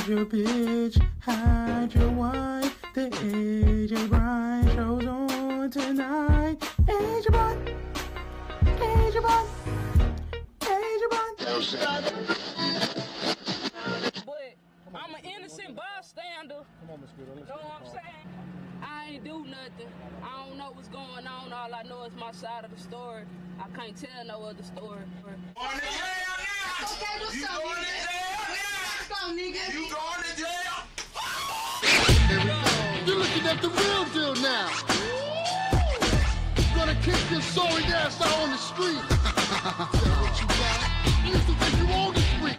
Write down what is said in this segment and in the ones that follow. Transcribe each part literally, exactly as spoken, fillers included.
Hold your bitch, hide your wine. The A J Bryan show's on tonight. A J Bryan, A J Bryan, A J Bryan. But I'm an innocent bystander. Come on, Miss Good. You know what I'm saying? I ain't do nothing. I don't know what's going on. All I know is my side of the story. I can't tell no other story. Going to jail now. Okay, what's you up, going nigga? to jail Let's now. go, nigga. You going to jail. You're looking at the real deal now. You're gonna kick your sorry ass out on the street. What you got? You used to think you owned the street.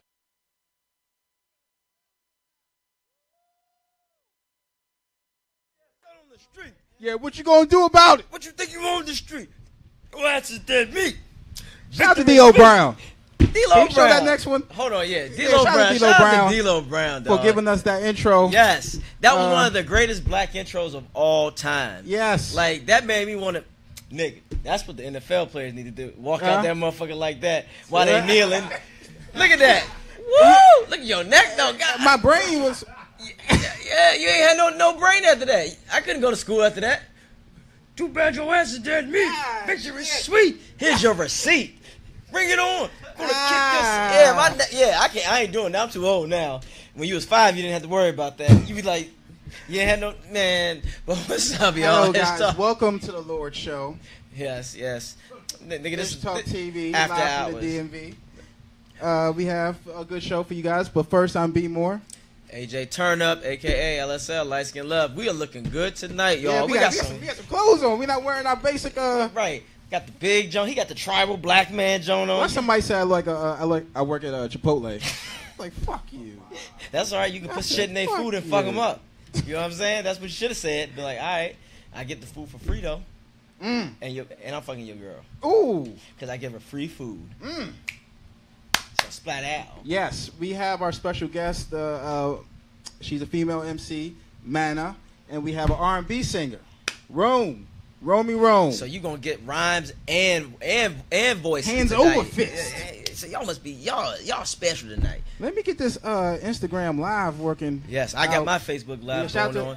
On the street. Yeah, what you gonna do about it? What you think you on the street? Your ass is dead meat. Shout out to D Lo Brown. D-Lo Can you Brown. show that next one? Hold on, yeah. Yeah, D-Lo shout out to Brown. D-Lo Shout out Brown to D-Lo Brown, For dog. giving us that intro. Yes. That was Uh, one of the greatest black intros of all time. Yes. Like, that made me want to... Nigga, that's what the N F L players need to do. Walk Huh? out that motherfucker like that while they Yeah. kneeling. Look at that. Woo! Look at your neck, though. God. My brain was... Yeah, yeah, you ain't had no, no brain after that. I couldn't go to school after that. Too bad your ass is dead meat. Ah, Picture is shit. sweet. Here's your receipt. Bring it on. Gonna Ah. kick this. Yeah, my ne- yeah. I can't. I ain't doing that. I'm too old now. When you was five, you didn't have to worry about that. You be like, you ain't had no man. But what's up, y'all? Hello, Let's guys. talk. Welcome to the Lord Show. Yes, yes. N- Nigga, this This is Talk T V, after live from the hours. D M V. Uh, we have a good show for you guys, but first, I'm B Moore. A J Turn Up, aka L S L, Light Skin Love. We are looking good tonight, y'all. Yeah, we, we, got, got, we, got some. some, we got some clothes on. We're not wearing our basic. Uh, Right. Got the big Joan. He got the tribal black man Joan on. why somebody say I like a, uh, I like I work at uh, Chipotle? Like fuck you. That's all right. You can I put said, shit in their fuck food and fuck you. them up. You know what I'm saying? That's what you should have said. Be like, all right, I get the food for free though, Mm. and you and I'm fucking your girl Ooh. because I give her free food. Mm. So splat out. Yes, we have our special guest. Uh, uh, she's a female M C, Mana, and we have an R and B singer, Rome, Romee Rome. So you gonna get rhymes and and and voices. Hands tonight. over fist. Yeah, yeah, So y'all must be y'all y'all special tonight. Let me get this uh, Instagram live working. Yes, I got out. my Facebook Yeah, live shout going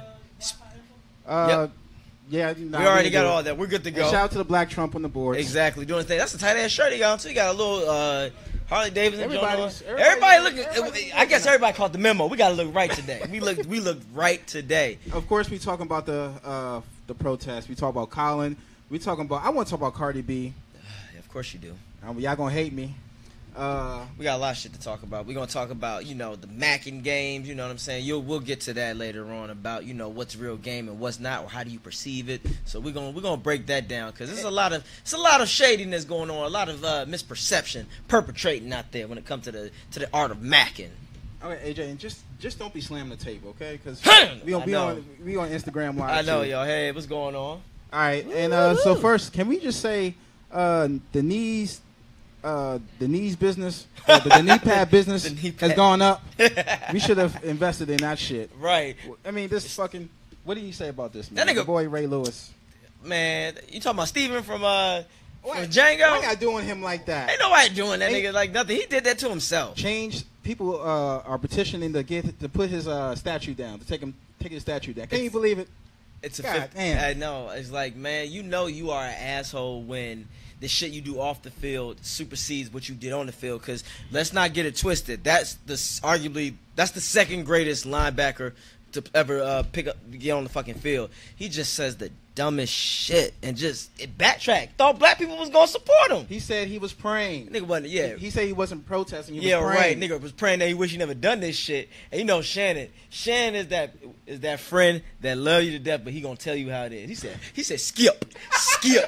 to- on. Uh, Yeah, nah, we already didn't got do it. all that. We're good to And go. shout out to the Black Trump on the board. Exactly, doing the thing. That's a tight ass shirt he got on too. You got a little uh, Harley Davidson joint on. Everybody's- Everybody, everybody- looking. everybody's I guess looking. everybody caught the memo. We got to look right today. We look. We look right today. Of course, we talking about the uh, the protest. We talk about Colin. We talking about. I want to talk about Cardi B. Of course you do. Um, y'all gonna hate me. Uh, We got a lot of shit to talk about. We're gonna talk about, you know, the Mackin games. You know what I'm saying? You'll we'll get to that later on about, you know, what's real game and what's not, or how do you perceive it. So we're gonna we're gonna break that down because there's a lot of it's a lot of shadiness going on, a lot of uh, misperception perpetrating out there when it comes to the to the art of Mackin. okay, A J, and just just don't be slamming the tape, okay? Because I we on we know. on we on Instagram live. I know, too. y'all. Hey, what's going on? All right, and uh, so first, can we just say uh, the knees, uh, the knees business, uh, the, the knee pad business The knee has pad. gone up. We should have invested in that shit. Right, I mean, this fucking. What do you say about this, That man? nigga- The boy Ray Lewis. man. You talking about Steven from uh from Why- Django? Why y'all doing him like that? Ain't nobody doing that Ain't- nigga like nothing. He did that to himself. Change. People uh, are petitioning to get to put his uh, statue down, to take him take his statue down. Can you It's- believe it? It's a God fifth, damn. I know. It's like, man, you know you are an asshole when the shit you do off the field supersedes what you did on the field. Because let's not get it twisted. That's the arguably that's the second greatest linebacker to ever uh, pick up get on the fucking field. He just says the dumbest shit and just it backtrack. Thought black people was gonna support him. He said he was praying. Nigga wasn't. Yeah. He said he wasn't protesting. He Yeah, was right. praying. Nigga was praying that he wish he never done this shit. And you know Shannon. Shannon is that is that friend that love you to death, but he gonna tell you how it is. He said he said skip, skip,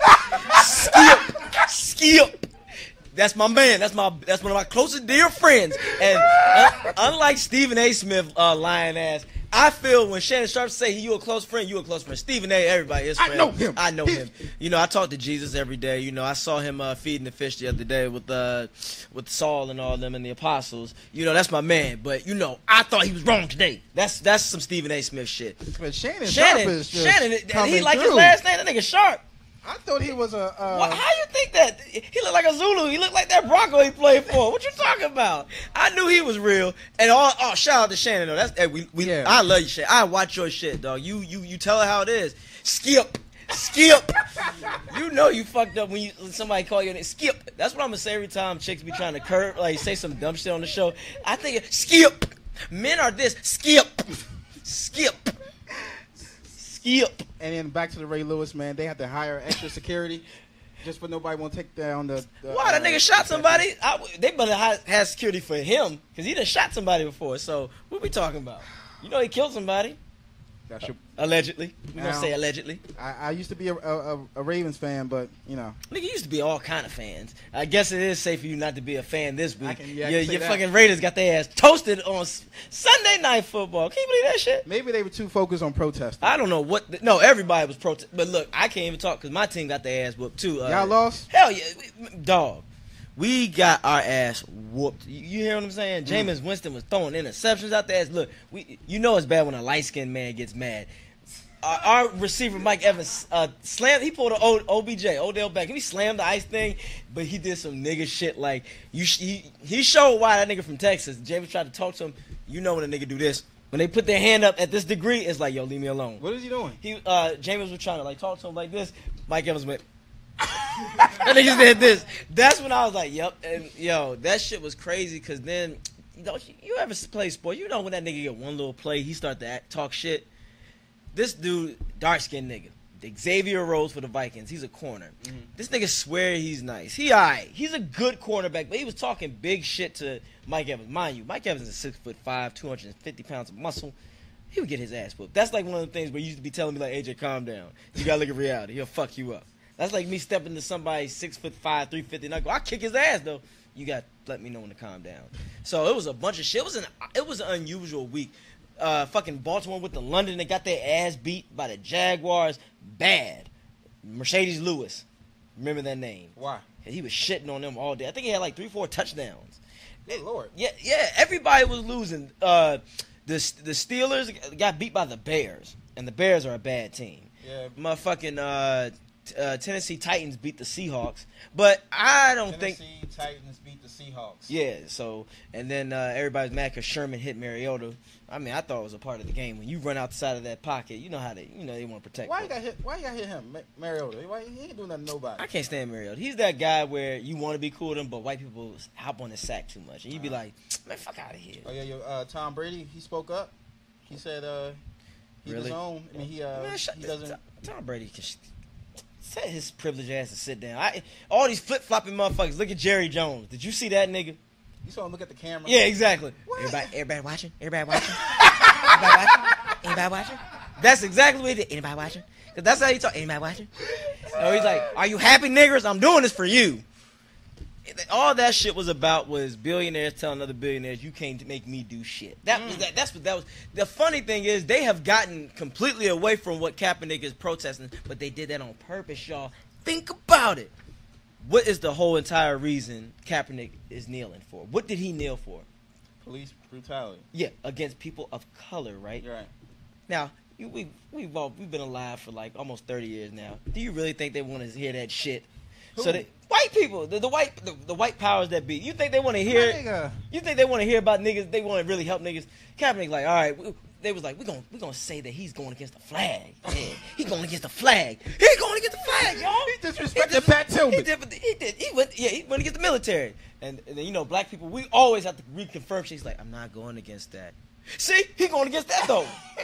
skip, skip. That's my man. That's my that's one of my closest dear friends. And un- unlike Stephen A. Smith, uh, lying ass, I feel when Shannon Sharp say you a close friend, you a close friend. Stephen A. Everybody is I friend. know him. I know him. You know, I talk to Jesus every day. You know, I saw him uh, feeding the fish the other day with uh, with Saul and all them and the apostles. You know, that's my man. But you know, I thought he was wrong today. That's that's some Stephen A. Smith shit. But Shannon, Shannon, Sharp is just Shannon, and coming he like his through. last name. That nigga Sharp. I thought he was a. Uh, What, how you think that? He looked like a Zulu. He looked like that Bronco he played for. What you talking about? I knew he was real. And all, oh, shout out to Shannon though. That's hey, we, we Yeah. I love you, Shannon. I watch your shit, dog. You you you tell her how it is. Skip, skip. You know you fucked up when you when somebody call you a name. Skip. That's what I'm gonna say every time chicks be trying to curve, like say some dumb shit on the show. I think it, skip. Men are this. Skip, skip, skip. And then back to the Ray Lewis, man. They had to hire extra security just for nobody want to take down the. the Why that uh, nigga shot somebody? I, they better have, have security for him because he done shot somebody before. So what we talking about? You know he killed somebody. That's your, Allegedly. We gonna Now- say allegedly. I, I used to be a, a, a Ravens fan, but you know. Nigga used to be all kind of fans. I guess it is safe for you not to be a fan this week. I can- yeah, I your can say your that. fucking Raiders got their ass toasted on S- Sunday Night Football. Can you believe that shit? Maybe they were too focused on protesting. I don't know what. The, no, everybody was protesting. But look, I can't even talk because my team got their ass whooped too. Uh, Y'all lost? Hell yeah, we- dog. We got our ass whooped. You, you hear what I'm saying? Jameis Winston was throwing interceptions out there. Look, we you know it's bad when a light skinned man gets mad. Our, our receiver Mike Evans uh, slammed. He pulled an o, O B J Odell Beckham. He slammed the ice thing, but he did some nigga shit like you. Sh- he, he showed why that nigga from Texas. James tried to talk to him. You know when a nigga do this. When they put their hand up at this degree, it's like yo, leave me alone. What is he doing? He uh, James was trying to like talk to him like this. Mike Evans went. That nigga did this. That's when I was like, yep. And yo, that shit was crazy because then you know you ever play sport? You know when that nigga get one little play, he start to act, talk shit. This dude, dark skinned nigga, Xavier Rhodes for the Vikings. He's a corner. Mm-hmm. This nigga swear he's nice. He alright. He's a good cornerback, but he was talking big shit to Mike Evans. Mind you, Mike Evans is six foot five, two hundred and fifty pounds of muscle. He would get his ass whooped. That's like one of the things where you used to be telling me like, A J, calm down. You gotta look at reality. He'll fuck you up. That's like me stepping to somebody six foot five, three fifty, and I go, I'll kick his ass though. You got to let me know when to calm down. So it was a bunch of shit. It was an it was an unusual week. Uh, fucking Baltimore with the London, they got their ass beat by the Jaguars. Bad. Mercedes Lewis. Remember that name. Why? He was shitting on them all day. I think he had like three, four touchdowns. Good Lord. Yeah, yeah. Everybody was losing. Uh, the the Steelers got beat by the Bears, and the Bears are a bad team. Yeah. Motherfucking uh, t- uh, Tennessee Titans beat the Seahawks, but I don't think. Tennessee Titans beat the Seahawks. Yeah. So and then uh, everybody's mad because Sherman hit Mariota. I mean, I thought it was a part of the game. When you run outside of that pocket, you know how they, you know, they want to protect. Why you got hit? Why you got hit him, Ma- Mariota? Why he ain't doing nothing to nobody? I can't stand Mariota. He's that guy where you want to be cool with him, but white people hop on his sack too much, and you be Uh-huh. like, man, fuck out of here. Oh yeah, your, uh, Tom Brady. He spoke up. He said, uh, he's Really? his own. I mean, he uh, Man, shut he the- doesn't. Tom, Tom Brady can sh- set his privileged ass to sit down. I, all these flip flopping motherfuckers. Look at Jerry Jones. Did you see that nigga? You saw him look at the camera. Yeah, exactly. What? Everybody, everybody watching. Everybody watching. Anybody watching? Anybody watching? That's exactly what he did. Anybody watching? Because that's how he talk. Anybody watching? So he's like, are you happy, niggers? I'm doing this for you. All that shit was about was billionaires telling other billionaires, you can't make me do shit. That was that. That's what that was. The funny thing is, they have gotten completely away from what Kaepernick is protesting, but they did that on purpose, y'all. Think about it. What is the whole entire reason Kaepernick is kneeling for? What did he kneel for? Police brutality. Yeah, against people of color, right? You're right. Now, you, we we've all, we've been alive for like almost thirty years now. Do you really think they want to hear that shit? Who? So they, white people, the, the white the, the white powers that be. You think they want to hear? Nigga. You think they want to hear about niggas? They want to really help niggas. Kaepernick like, all right. We, they was like, we're gonna we gonna say that he's going against the flag. Yeah, he's going against the flag. He's going against the flag, y'all. He disrespected Pat Tillman. He did, he did. He went. Yeah, he went against the military. And, and then you know, black people, we always have to reconfirm. She's like, I'm not going against that. See, he going against that though.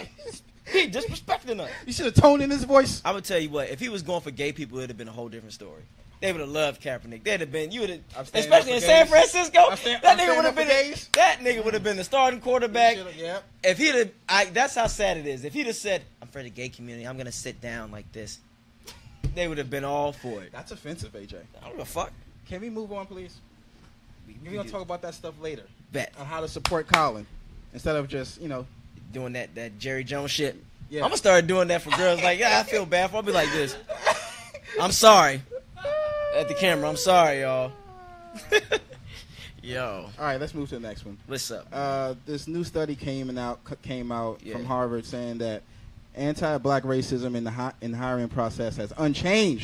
He disrespecting us. You should have toned in his voice. I'm gonna tell you what. If he was going for gay people, it'd have been a whole different story. They would have loved Kaepernick. They'd have been. You would I'm have, standing especially up in for San gays. Francisco. I'm stand- that I'm nigga would have standing been. up for gays. That nigga would have been the starting quarterback. Yep. If he'd have, I, that's how sad it is. If he'd have said, "I'm for the gay community. I'm gonna sit down like this," they would have been all for it. That's offensive, A J. I don't give a fuck. Can we move on, please? We, We're gonna talk about that stuff later. Bet On how to support Colin instead of just, you know. doing that that Jerry Jones shit. Yeah. I'm gonna start doing that for girls. Like, yeah, I feel bad for. I'll be like this. I'm sorry. At the camera, I'm sorry, y'all. Yo, All right, let's move to the next one. what's up? Uh, this new study came out came out Yeah. from Harvard saying that anti-black racism in the hi- in the hiring process has unchanged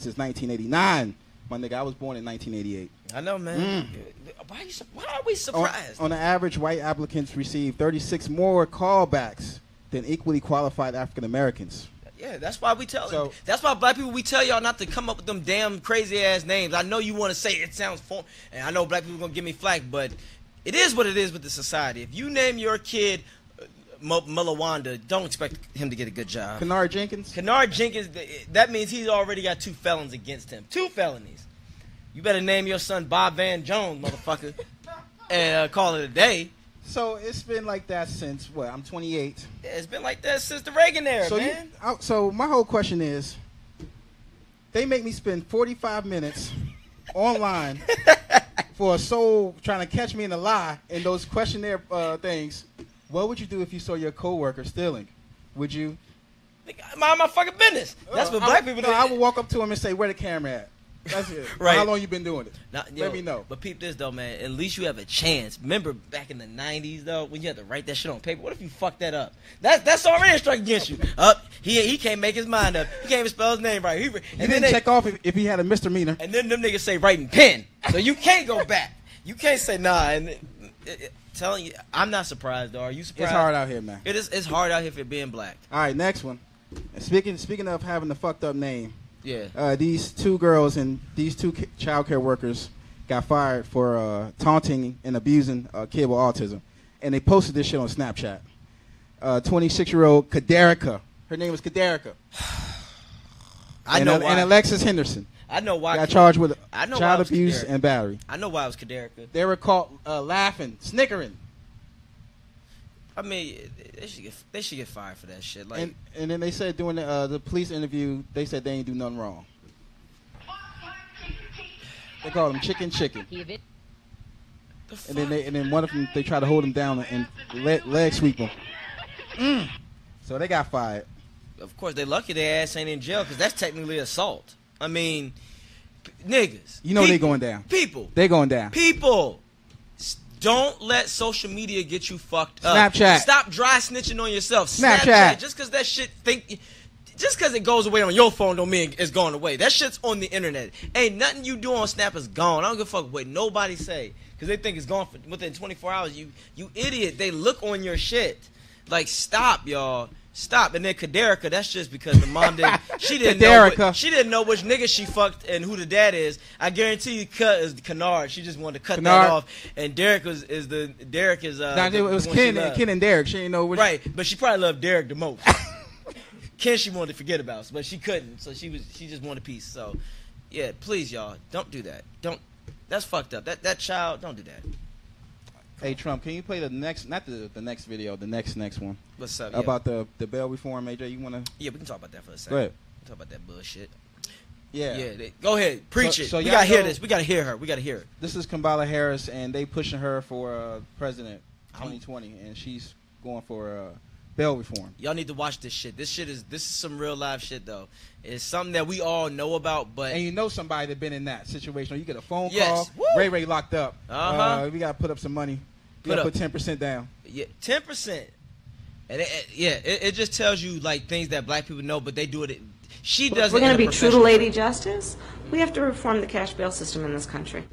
since nineteen eighty-nine. My nigga, I was born in nineteen eighty-eight. I know, man. Mm. Why, you, why are we surprised? On, on the average, white applicants receive thirty-six more callbacks than equally qualified African Americans. Yeah, that's why we tell. So, that's why black people, we tell y'all not to come up with them damn crazy ass names. I know you want to say it sounds fun, and I know black people gonna give me flack, but it is what it is with the society. If you name your kid uh, Mulawanda, don't expect him to get a good job. Kennard Jenkins. Kennard Jenkins. That means he's already got two felons against him. Two felonies. You better name your son Bob Van Jones, motherfucker, and uh, call it a day. So it's been like that since what? I'm twenty-eight. Yeah, it's been like that since the Reagan era, so man. You, I, so my whole question is, they make me spend forty-five minutes online for a soul trying to catch me in a lie in those questionnaire uh, things. What would you do if you saw your coworker stealing? Would you? Mind my fucking business. That's uh, what black I, people no, do. I would walk up to him and say, "Where the camera at?" That's it. Right. How long you been doing it? Now, Let yo, me know. But peep this though, man. At least you have a chance. Remember back in the nineties though, when you had to write that shit on paper. What if you fuck that up? That's that's already a strike against you. Up, he he can't make his mind up. He can't even spell his name right. He, and You then didn't they, check off if, if he had a misdemeanor. And then them niggas say writing pen, so you can't go back. You can't say nah. And it, it, it, telling you, I'm not surprised though. Are you surprised? It's hard out here, man. It is. It's hard out here for being black. All right, next one. Speaking speaking of having the fucked up name. Yeah. Uh, these two girls and these two ki- child care workers got fired for uh, taunting and abusing a kid with autism. And they posted this shit on Snapchat. Uh, twenty-six-year-old Kaderica. Her name is Kaderica. I and, know uh, why. and Alexis Henderson. I know why. Got charged with I know child why it was abuse Kaderica. and battery. I know why it was Kaderica. They were caught uh, laughing, snickering. I mean, they should get they should get fired for that shit. Like, And, and then they said during the, uh, the police interview, they said they ain't do nothing wrong. They called him Chicken Chicken. the And then they and then one of them, they tried to hold him down and leg, leg sweep him. Mm. So they got fired. Of course, they lucky their ass ain't in jail because that's technically assault. I mean, p- niggas. You know people, they going down. People. They going down. People. S- Don't let social media get you fucked up. Snapchat. Stop dry snitching on yourself. Snapchat. Just because that shit think, just because it goes away on your phone don't mean it's going away. That shit's on the internet. Ain't nothing you do on Snap is gone. I don't give a fuck what nobody say because they think it's gone for, within twenty-four hours. You you idiot. They look on your shit. Like stop, y'all. Stop. And then Kaderica, that's just because the mom didn't. She didn't know. What, she didn't know which nigga she fucked and who the dad is. I guarantee you, cut is Kennard. She just wanted to cut Kennard. that off. And Derek was is the Derek is. Uh, Nah, the, it was the one Ken, she loved. Ken and Derek. She didn't know which. Right, but she probably loved Derek the most. Ken she wanted to forget about, but she couldn't. So she was she just wanted peace. So yeah, please y'all, don't do that. Don't. That's fucked up. That that child, don't do that. Hey Trump, can you play the next, not the the next video, the next next one What's up? Yeah. about the the bail reform? A J, you wanna? Yeah, we can talk about that for a second. Go ahead. We can talk about that bullshit. Yeah. Yeah. They, go ahead, preach So- it. so we y'all gotta hear know- this. We gotta hear her. We gotta hear it. This is Kamala Harris, and they pushing her for uh, president twenty twenty, and she's going for uh, bail reform. Y'all need to watch this shit. This shit is this is some real life shit though. It's something that we all know about, but And you know somebody that been in that situation. You get a phone Yes. call. Woo. Ray Ray locked up. Uh-huh. Uh, we gotta put up some money. We Put gotta up. put ten percent down. yeah, ten percent. And it, it- yeah, it, it just tells you like things that black people know, but they do it. She does. We're it in going a to be true to professional- Lady Justice. We have to reform the cash bail system in this country.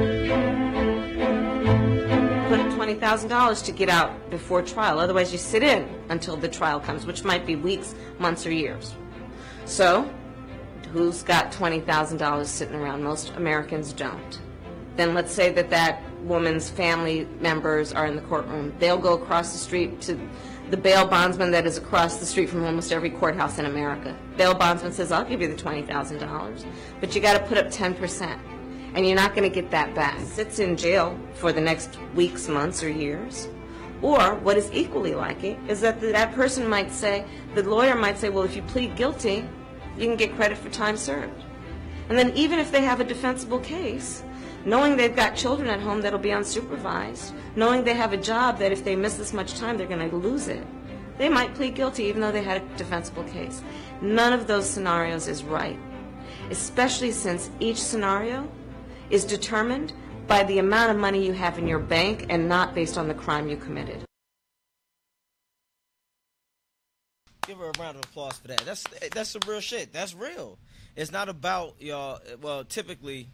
Put twenty thousand dollars to get out before trial. Otherwise, you sit in until the trial comes, which might be weeks, months, or years. So, who's got twenty thousand dollars sitting around? Most Americans don't. Then let's say that that woman's family members are in the courtroom. They'll go across the street to the bail bondsman that is across the street from almost every courthouse in America. Bail bondsman says, I'll give you the twenty thousand dollars, but you got to put up ten percent, and you're not going to get that back. Sits in jail for the next weeks, months, or years. Or, what is equally like it, is that the, that person might say, the lawyer might say, well, if you plead guilty, you can get credit for time served. And then even if they have a defensible case, knowing they've got children at home that'll be unsupervised, knowing they have a job that if they miss this much time, they're going to lose it, they might plead guilty even though they had a defensible case. None of those scenarios is right, especially since each scenario is determined by the amount of money you have in your bank and not based on the crime you committed. Give her a round of applause for that. That's that's some real shit. That's real. It's not about y'all. Well, typically,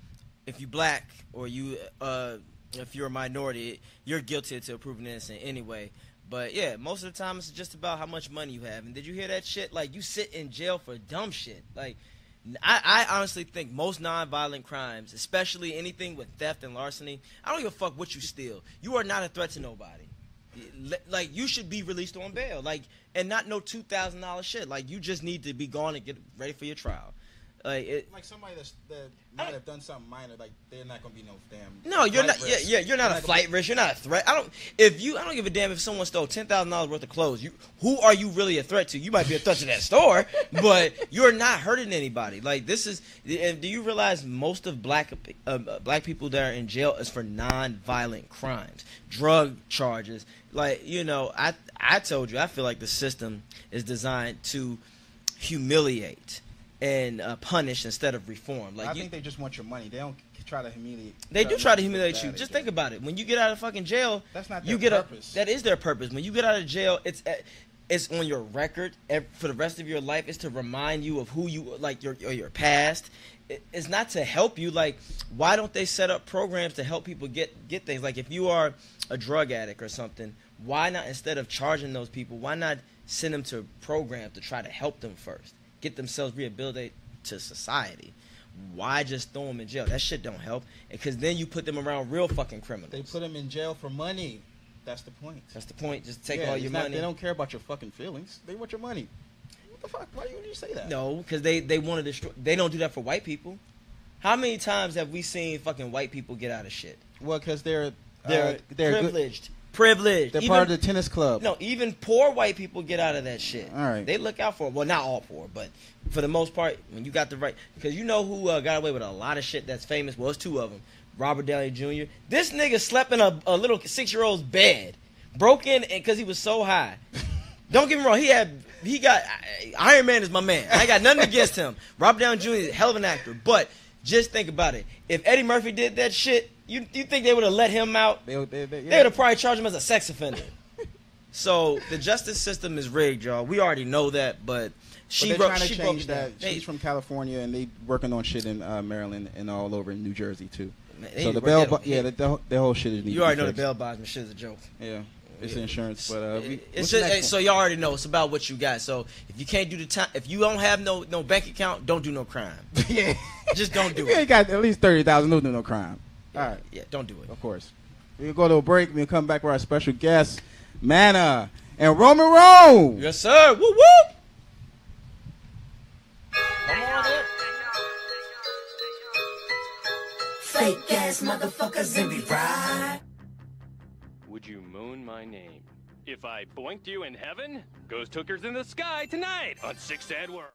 if you black or you, uh, if you're a minority, you're guilty until proven innocent anyway. But yeah, most of the time it's just about how much money you have. And did you hear that shit? Like, you sit in jail for dumb shit. Like, I, I honestly think most nonviolent crimes, especially anything with theft and larceny, I don't give a fuck what you steal. You are not a threat to nobody. Like, you should be released on bail. Like, and not no two thousand dollars shit. Like, you just need to be gone and get ready for your trial. Like, it, like somebody that's, that might have done something minor, like they're not gonna be no damn. No, you're not. risk. Yeah, yeah, you're not They're a not flight gonna, risk. You're not a threat. I don't. If you, I don't give a damn if someone stole ten thousand dollars worth of clothes. You, who are you really a threat to? You might be a threat to that store, but you're not hurting anybody. Like, this is. And do you realize most of black uh, black people that are in jail is for non-violent crimes, drug charges? Like, you know, I I told you, I feel like the system is designed to humiliate and uh, punish instead of reform. Like, I you, think they just want your money. They don't try to humiliate. They do try to humiliate bad you. at Just it. think about it. When you get out of fucking jail, That's not you their get purpose. A, that is their purpose. When you get out of jail, it's uh, it's on your record ev- for the rest of your life. It's to remind you of who you like, your or your past. It, it's not to help you. Like, why don't they set up programs to help people get get things? Like, if you are a drug addict or something, why not, instead of charging those people, why not send them to programs to try to help them first, get themselves rehabilitated to society? Why just throw them in jail? That shit don't help. Because then you put them around real fucking criminals. They put them in jail for money. That's the point. That's the point. Just take Yeah, all it's your not- money. They don't care about your fucking feelings. They want your money. What the fuck? Why would you say that? No, because they, they want to destroy. They don't do that for white people. How many times have we seen fucking white people get out of shit? Well, because they're They're, uh, they're good- privileged. Privileged. They're Even- part of the tennis club. No, even poor white people get out of that shit. All right. They look out for it. Well, not all poor, but for the most part, when you got the right. Because you know who uh, got away with a lot of shit that's famous? Well, it's two of them. Robert Downey Junior This nigga slept in a, a little six-year-old's bed. Broke in because he was so high. Don't get me wrong. He had, he got, Iron Man is my man. I ain't got nothing against him. Robert Downey Junior is a hell of an actor. But just think about it. If Eddie Murphy did that shit, you you think they would have let him out? They, they, they, yeah. They would have probably charged him as a sex offender. So the justice system is rigged, y'all. We already know that, but she But they're broke. trying to She change broke that. it down. They- She's from California, and they working on shit in uh, Maryland and all over in New Jersey too. Man, they So need the to bail, work bo- that- yeah, the, the, the whole shit is. You already know the bail bondsman shit is a joke. Yeah, it's Yeah. insurance, but uh, we, It's what's the just, next so one? y'all already know it's about what you got. So if you can't do the time, if you don't have no no bank account, don't do no crime. yeah, Just don't do if you it. ain't got at least thirty thousand, no do no crime. All right, Yeah, don't do it. of course. We'll go to a break. We'll come back with our special guest, Manna and Romee Rome. Yes, sir. Woo woo. Come on in. Fake ass motherfuckers in me ride. Would you moan my name? If I boinked you in heaven, ghost hookers in the sky tonight on Six Sad World.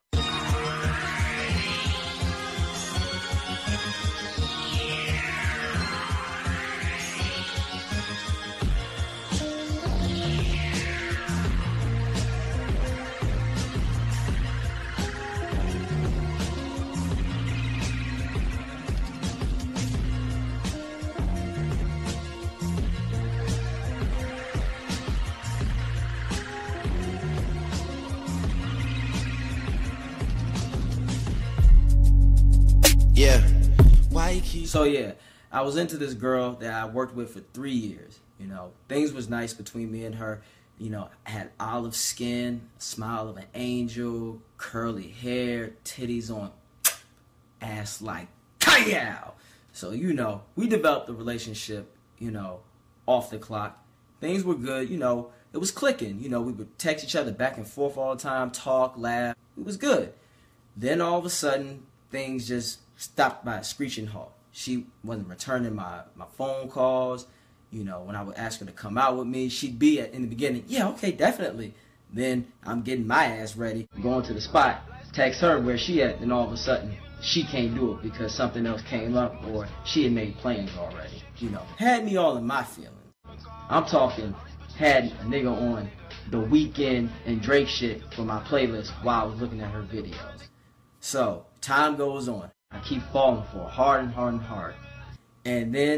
Yeah. Why you keep So yeah, I was into this girl that I worked with for three years. You know, things was nice between me and her. You know, I had olive skin, smile of an angel, curly hair, titties on ass like Kyle. So, you know, we developed a relationship, you know, off the clock. Things were good, you know, it was clicking. You know, we would text each other back and forth all the time, talk, laugh. It was good. Then all of a sudden, things just stopped by a screeching halt. She wasn't returning my, my phone calls. You know, when I would ask her to come out with me, she'd be at, in the beginning, yeah, okay, definitely. Then I'm getting my ass ready, going to the spot, text her where she at, and all of a sudden, she can't do it because something else came up or she had made plans already. You know, had me all in my feelings. I'm talking, had a nigga on The Weeknd and Drake shit for my playlist while I was looking at her videos. So, time goes on. I keep falling for her hard and hard and hard. And then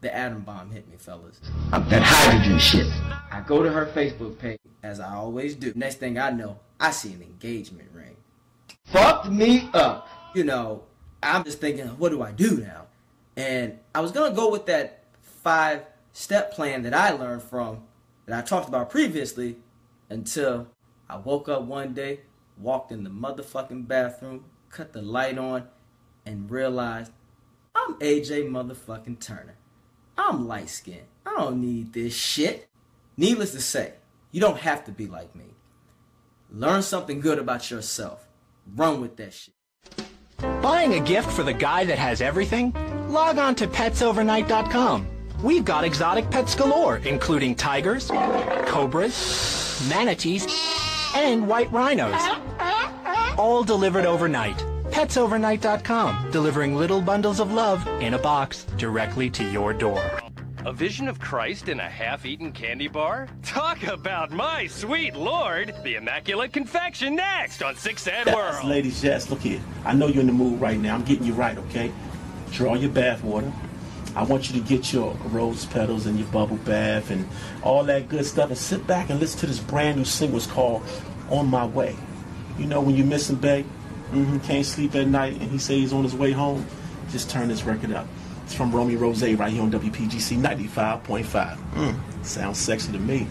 the atom bomb hit me, fellas. Up that hydrogen shit. I go to her Facebook page, as I always do. Next thing I know, I see an engagement ring. Fucked me up. You know, I'm just thinking, what do I do now? And I was going to go with that five-step plan that I learned from, that I talked about previously, until I woke up one day, walked in the motherfucking bathroom, cut the light on, and realized I'm A J motherfucking Turner. I'm light-skinned. I don't need this shit. Needless to say, you don't have to be like me. Learn something good about yourself. Run with that shit. Buying a gift for the guy that has everything? Log on to pets overnight dot com. We've got exotic pets galore, including tigers, cobras, manatees, and white rhinos. All delivered overnight. pets overnight dot com, delivering little bundles of love in a box directly to your door. A vision of Christ in a half-eaten candy bar? Talk about my sweet Lord! The Immaculate Confection next on Six Sad World. Ladies, yes, look here. I know you're in the mood right now. I'm getting you right, okay? Draw your bath water. I want you to get your rose petals and your bubble bath and all that good stuff and sit back and listen to this brand new single. It's called On My Way. You know when you're missing bae, mm-hmm, can't sleep at night, and he say he's on his way home, just turn this record up. It's from Romee Rose right here on W P G C ninety-five point five. Mm, sounds sexy to me.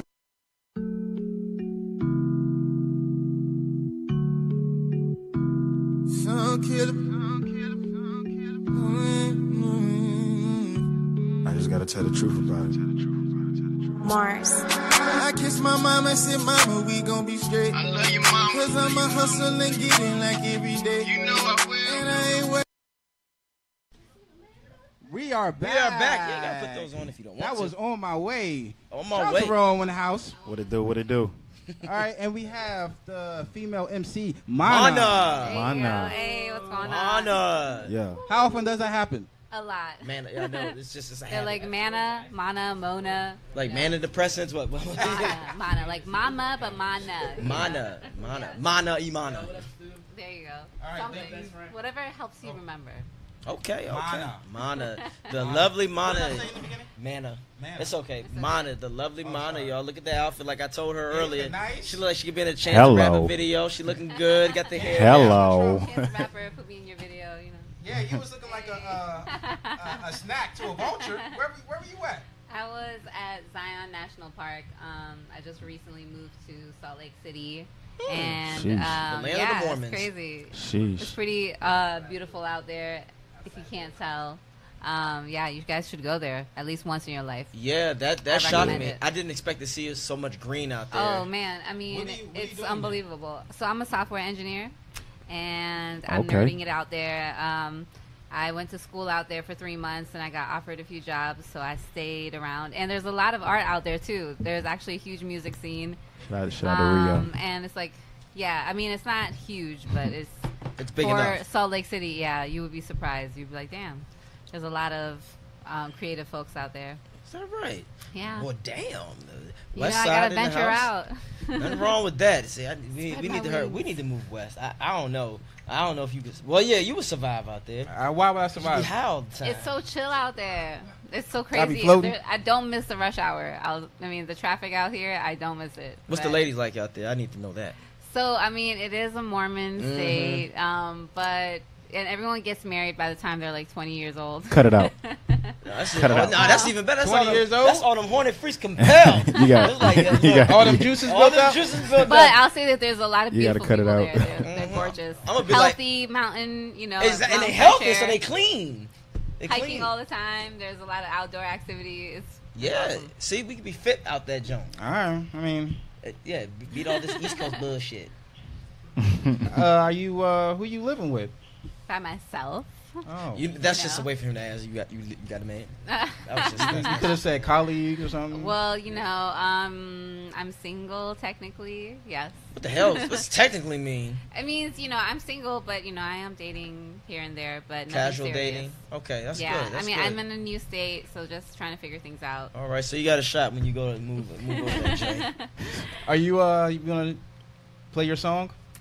I just gotta tell the truth about it. Mars. I kiss my mama and said, mama, we gon' be straight. I love you, mama. Cause I'm a hustle and get in like every day. You know I will. And I ain't wait. We are back. We are back. You ain't gotta put those on if you don't want that to. That was On My Way. On My Shout Way. out to Rome in the house. What it do? What it do? All right, and we have the female M C, Mana. Mana. Mana. Hey, what's going on? Mana. Yeah. How often does that happen? A lot. Man, yeah, I know. It's just it's a They're like Mana, Mana, Mona. Like you know. Manidepressants? What? Mana, Mana. Like Mama, but Mana. Mana. Mana. Mana, Imana. There you go. All right, Something. thanks, friend. Whatever helps you remember. Okay, okay. Mana. Mana. The lovely Mana. What did I say in the beginning? Mana. Mana. It's okay. It's Mana, the lovely Oh, Mana, sorry. y'all. Look at that outfit like I told her Yeah, earlier. looking nice. She look like she could be in a Chance Hello. the Rapper video. She looking good. Got the hair. Hello. Chance the Rapper put me in your video, you know. Yeah, you was looking like a uh, a, a snack to a vulture. Where, where were you at? I was at Zion National Park. Um, I just recently moved to Salt Lake City. And Sheesh. um, The land of yeah, the Mormons. it's crazy. Sheesh. It's pretty uh, beautiful out there, if you can't tell. Um, yeah, you guys should go there at least once in your life. Yeah, that that I shocked recommend me. it. I didn't expect to see so much green out there. Oh man, I mean, What do you- what are you it's doing unbelievable. So I'm a software engineer, and I'm Okay. nerding it out there. Um, I went to school out there for three months, and I got offered a few jobs, so I stayed around. And there's a lot of art out there too. There's actually a huge music scene. Shout out, shout out to Rio. Um, and it's like, yeah, I mean, it's not huge, but it's It's big for enough. Salt Lake City. Yeah, you would be surprised. You'd be like, damn, there's a lot of um, creative folks out there. Is that right? Yeah. Well, damn. You West know, I side gotta in the venture house. out. Nothing wrong with that. See, I, we, Spread we my need to hurry. We wings. need to move west. I, I don't know. I don't know if you could. Well, yeah, you would survive out there. Uh, why would I You be survive? high all the time. It's so chill out there. It's so I'll be crazy. floating. There- I don't miss the rush hour. I'll, I mean, the traffic out here, I don't miss it. What's But- the ladies like out there? I need to know that. So, I mean, it is a Mormon Mhm. state, um, but and everyone gets married by the time they're like twenty years old. Cut it out. No, that's, Cut it oh, out. nah, that's even better. That's twenty all them, years old? That's all them horny freaks compel. You got It's like, it. You got All them it. juices all built them up? juices built But up. I'll say that there's a lot of You gotta beautiful cut it people out. there. They're, they're Mhm. gorgeous. I'ma be like- Healthy mountain, you know. Exactly. And they mountain healthy, fresh so air. they clean. They Hiking clean. all the time. There's a lot of outdoor activity. It's Yeah. awesome. See, we could be fit out that joint. All right. I mean, Uh, yeah, be- beat all this East Coast bullshit. uh, are you uh, who you living with? By myself. Oh, You, that's You just know? a way for him to ask. You got you, you got a man. That was just you could have said colleague or something. Well, you know, um, I'm single technically. Yes. What the hell? What's technically mean? It means, you know, I'm single, but you know, I am dating here and there, but nothing Casual serious. dating. Okay, that's yeah, good. That's I mean, good. I'm in a new state, so just trying to figure things out. All right, so you got a shot when you go to move move over there, Jay. Are you uh you gonna play your song?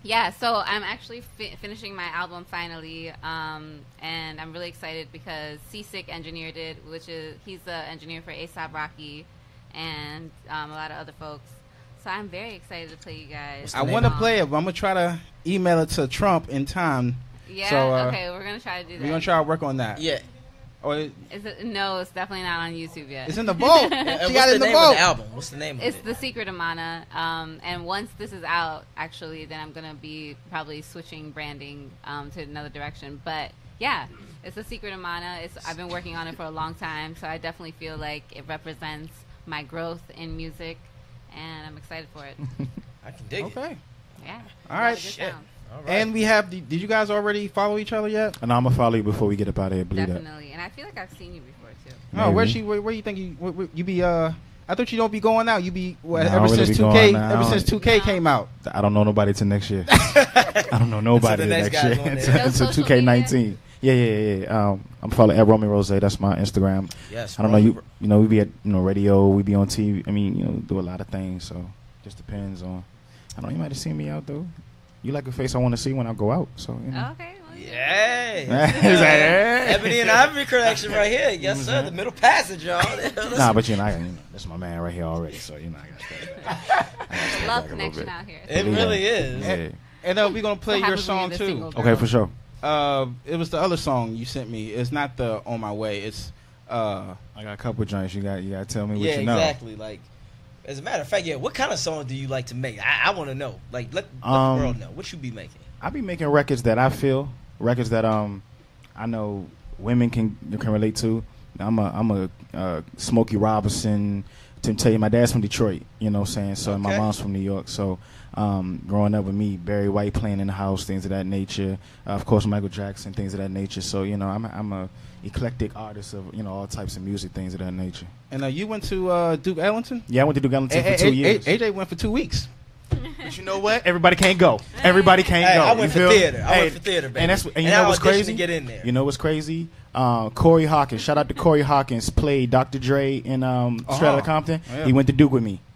Yeah, so I'm actually fi- finishing my album finally, um, and I'm really excited because Seasick engineered it, which is he's the engineer for A$AP Rocky and um, a lot of other folks. So I'm very excited to play you guys. I want to play it, but I'm gonna try to email it to Trump in time. Yeah. So, uh, okay, we're gonna try to do that. We're gonna try to work on that. Yeah. Or it, Is it, no, it's definitely not on YouTube yet. It's in the vault. And She what's got it the in the name vault. of the album? What's the name of It's it? The Secret of Mana. Um, and once this is out, actually, then I'm going to be probably switching branding um, to another direction. But, yeah, it's The Secret of Mana. It's, I've been working on it for a long time, so I definitely feel like it represents my growth in music, and I'm excited for it. I can dig okay. it. Yeah. All right. Shit. All right. And we have. Did you guys already follow each other yet? And I'm gonna follow you before we get up out of here. Believe that. Definitely. And I feel like I've seen you before, too. Oh, where she? Where, where you think you? Where, where, you be? Uh, I thought you don't be going out. You be what, Nah, I ever don't really since be two going K. out. Ever I since don't- two K came out. I don't know nobody till next year. I don't know nobody till Until the next next guy's year on there. until, until two K nineteen. Yeah, yeah, yeah. yeah. Um, I'm following at Romee Rose. That's my Instagram. Yes, I don't know you. Romee. You know, we be at you know radio. We be on T V. I mean, you know, do a lot of things. So just depends on. I don't know. You might have seen me out though. You like a face I want to see when I go out. So you know. Okay. Yay. He's like, hey. Ebony and Ivory collection right here. Yes, sir. The middle passage, y'all. Nah, but you know, I, you know, that's my man right here already. So you know, I got to step back. I gotta step Love back a little connection bit. out here. It Believe really that. is. Yeah. And uh, we're gonna play So your happens when song you're the too. single girl. Okay, for sure. Uh, it was the other song you sent me. It's not the On My Way. It's uh. I got a couple joints. You got you got to tell me what Yeah, you know. exactly. Like, as a matter of fact, yeah. What kind of song do you like to make? I, I want to know. Like, let, let Um, the world know what you be making. I be making records that I feel, records that um, I know women can can relate to. I'm a I'm a uh, Smokey Robinson. To tell you, my dad's from Detroit. You know what I'm saying? So and my Okay. mom's from New York. So um, growing up with me, Barry White playing in the house, things of that nature. Uh, of course, Michael Jackson, things of that nature. So you know, I'm a, I'm a eclectic artist of you know all types of music, things of that nature. And uh, you went to uh, Duke Ellington. Yeah, I went to Duke Ellington A- for two A- years. A- A J went for two weeks. But you know what? Everybody can't go. Everybody can't Hey, go. I You went for feel me? theater. I Hey, went for theater, baby. And that's and you And know I what's auditioned crazy? to get in there. You know what's crazy? Uh, Corey Hawkins. Shout out to Corey Hawkins. Played Doctor Dre in um, Straight Outta Uh-huh. Compton. Yeah. He went to Duke with me.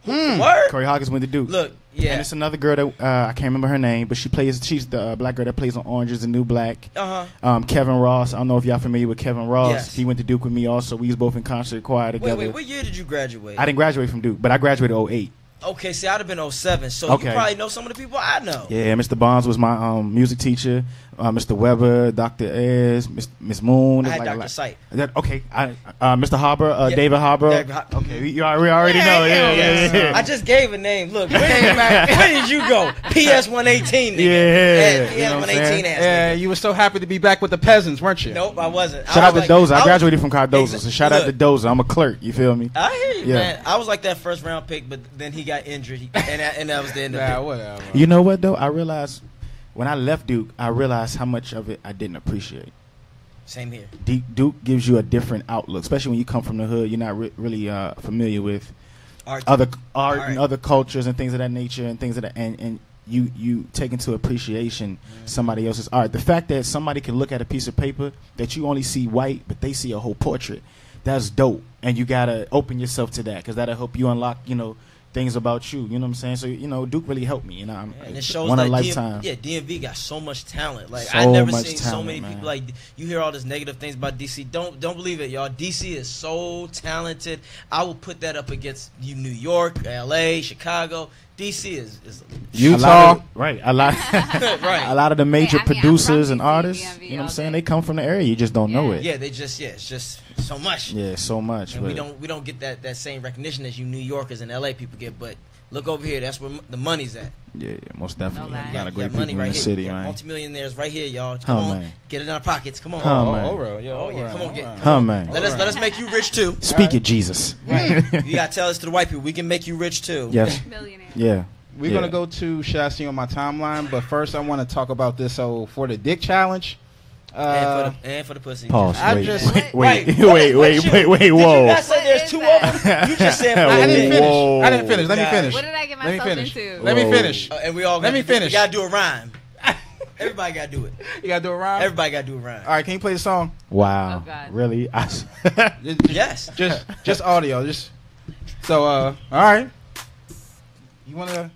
Word. Corey Hawkins went to Duke. Look, yeah. And it's another girl that uh, I can't remember her name, but she plays. She's the uh, black girl that plays on Orange Is the New Black. Uh huh. Um, Kevin Ross. I don't know if y'all familiar with Kevin Ross. Yes. He went to Duke with me also. We was both in concert choir Wait, together. wait. What year did you graduate? I didn't graduate from Duke, but I graduated oh eight. Okay, see, I'd have been oh seven, so Okay. you probably know some of the people I know. Yeah, Mister Bonds was my um, music teacher. Uh, Mister Weber, Doctor Ez, Miss Miss Moon. I It's had like a Doctor lot- Sight. That, okay, I, uh, Mister Harbour, uh, Yeah. David Harbour. David Har- Okay, we, you already, we already know. Yeah, yeah, yeah. I just gave a name. Look, where, where did you go? P S one eighteen, nigga. Yeah, P you S know one what I'm eighteen saying? ass Yeah, nigga. you were so happy to be back with the peasants, weren't you? Nope, I wasn't. I Shout out was to like- Doza. I was- graduated from Cardozo, Exa- so shout look, out to Doza. I'm a clerk. You feel me? I hear you, Yeah. man. I was like that first round pick, but then he got injured, he, and, that, and that was the end of Nah, it. whatever. You know what though? I realized when I left Duke, I realized how much of it I didn't appreciate. Same here. D- Duke gives you a different outlook, especially when you come from the hood. You're not re- really uh, familiar with Art. other art Art. and other cultures and things of that nature and things of that, and, and you you take into appreciation Mm-hmm. somebody else's art. The fact that somebody can look at a piece of paper that you only see white, but they see a whole portrait, that's dope. And you gotta open yourself to that, because that'll help you unlock, you know, things about you. You know what I'm saying? So you know, Duke really helped me. You know, I'm, And it shows one like in a D M lifetime. yeah, D M V got so much talent. Like So I never much seen so talent, many man. people. Like you hear all this negative things about D C. Don't don't believe it, y'all. D C is so talented. I will put that up against you, New York, L A, Chicago. D C is, is A lot of- right? A lot, Right. A lot of the major Hey, I mean, I'm producers from and D C, artists. D M V You know what I'm all saying? day. They come from the area. You just don't know it. yeah. They just yeah, it's just so much. Yeah, so much. And we but- don't we don't get that, that same recognition as you New Yorkers and L A people get. But look over here, that's where m- the money's at. Yeah, yeah, most definitely. No a lie. lot of You great got people money in right the here. city, You got man. multimillionaires right here, y'all. Come Oh, on, man. get it in our pockets. Come on. Oh, man. Alright, yo, Oh yeah, alright, come on, get. alright. Huh, man. Let us let us make you rich too. Speak it, Jesus. Right. You gotta tell us to the white people. We can make you rich too. Yes. Millionaire. Yeah. We're Yeah. gonna go to Should I See on my timeline, but first I want to talk about this old for the dick challenge. And Uh, for the and for the pussy. Pause. I wait, just- wait, Wait, wait, what- wait, what wait, you- wait, wait, Did you whoa. not say there's two of them? You just said I didn't finish. Whoa. I didn't finish. Let me Nah. finish. What did I get Let me myself finish. into? Let me Whoa. finish. Uh, and we all Let got me to do- finish. We gotta do a rhyme. Everybody gotta do it. You gotta do a rhyme. Everybody gotta do a rhyme. All right, can you play the song? Wow. Oh, God. Really? I, Just, just- Yes. Just just audio. Just so. Uh. All right. You wanna?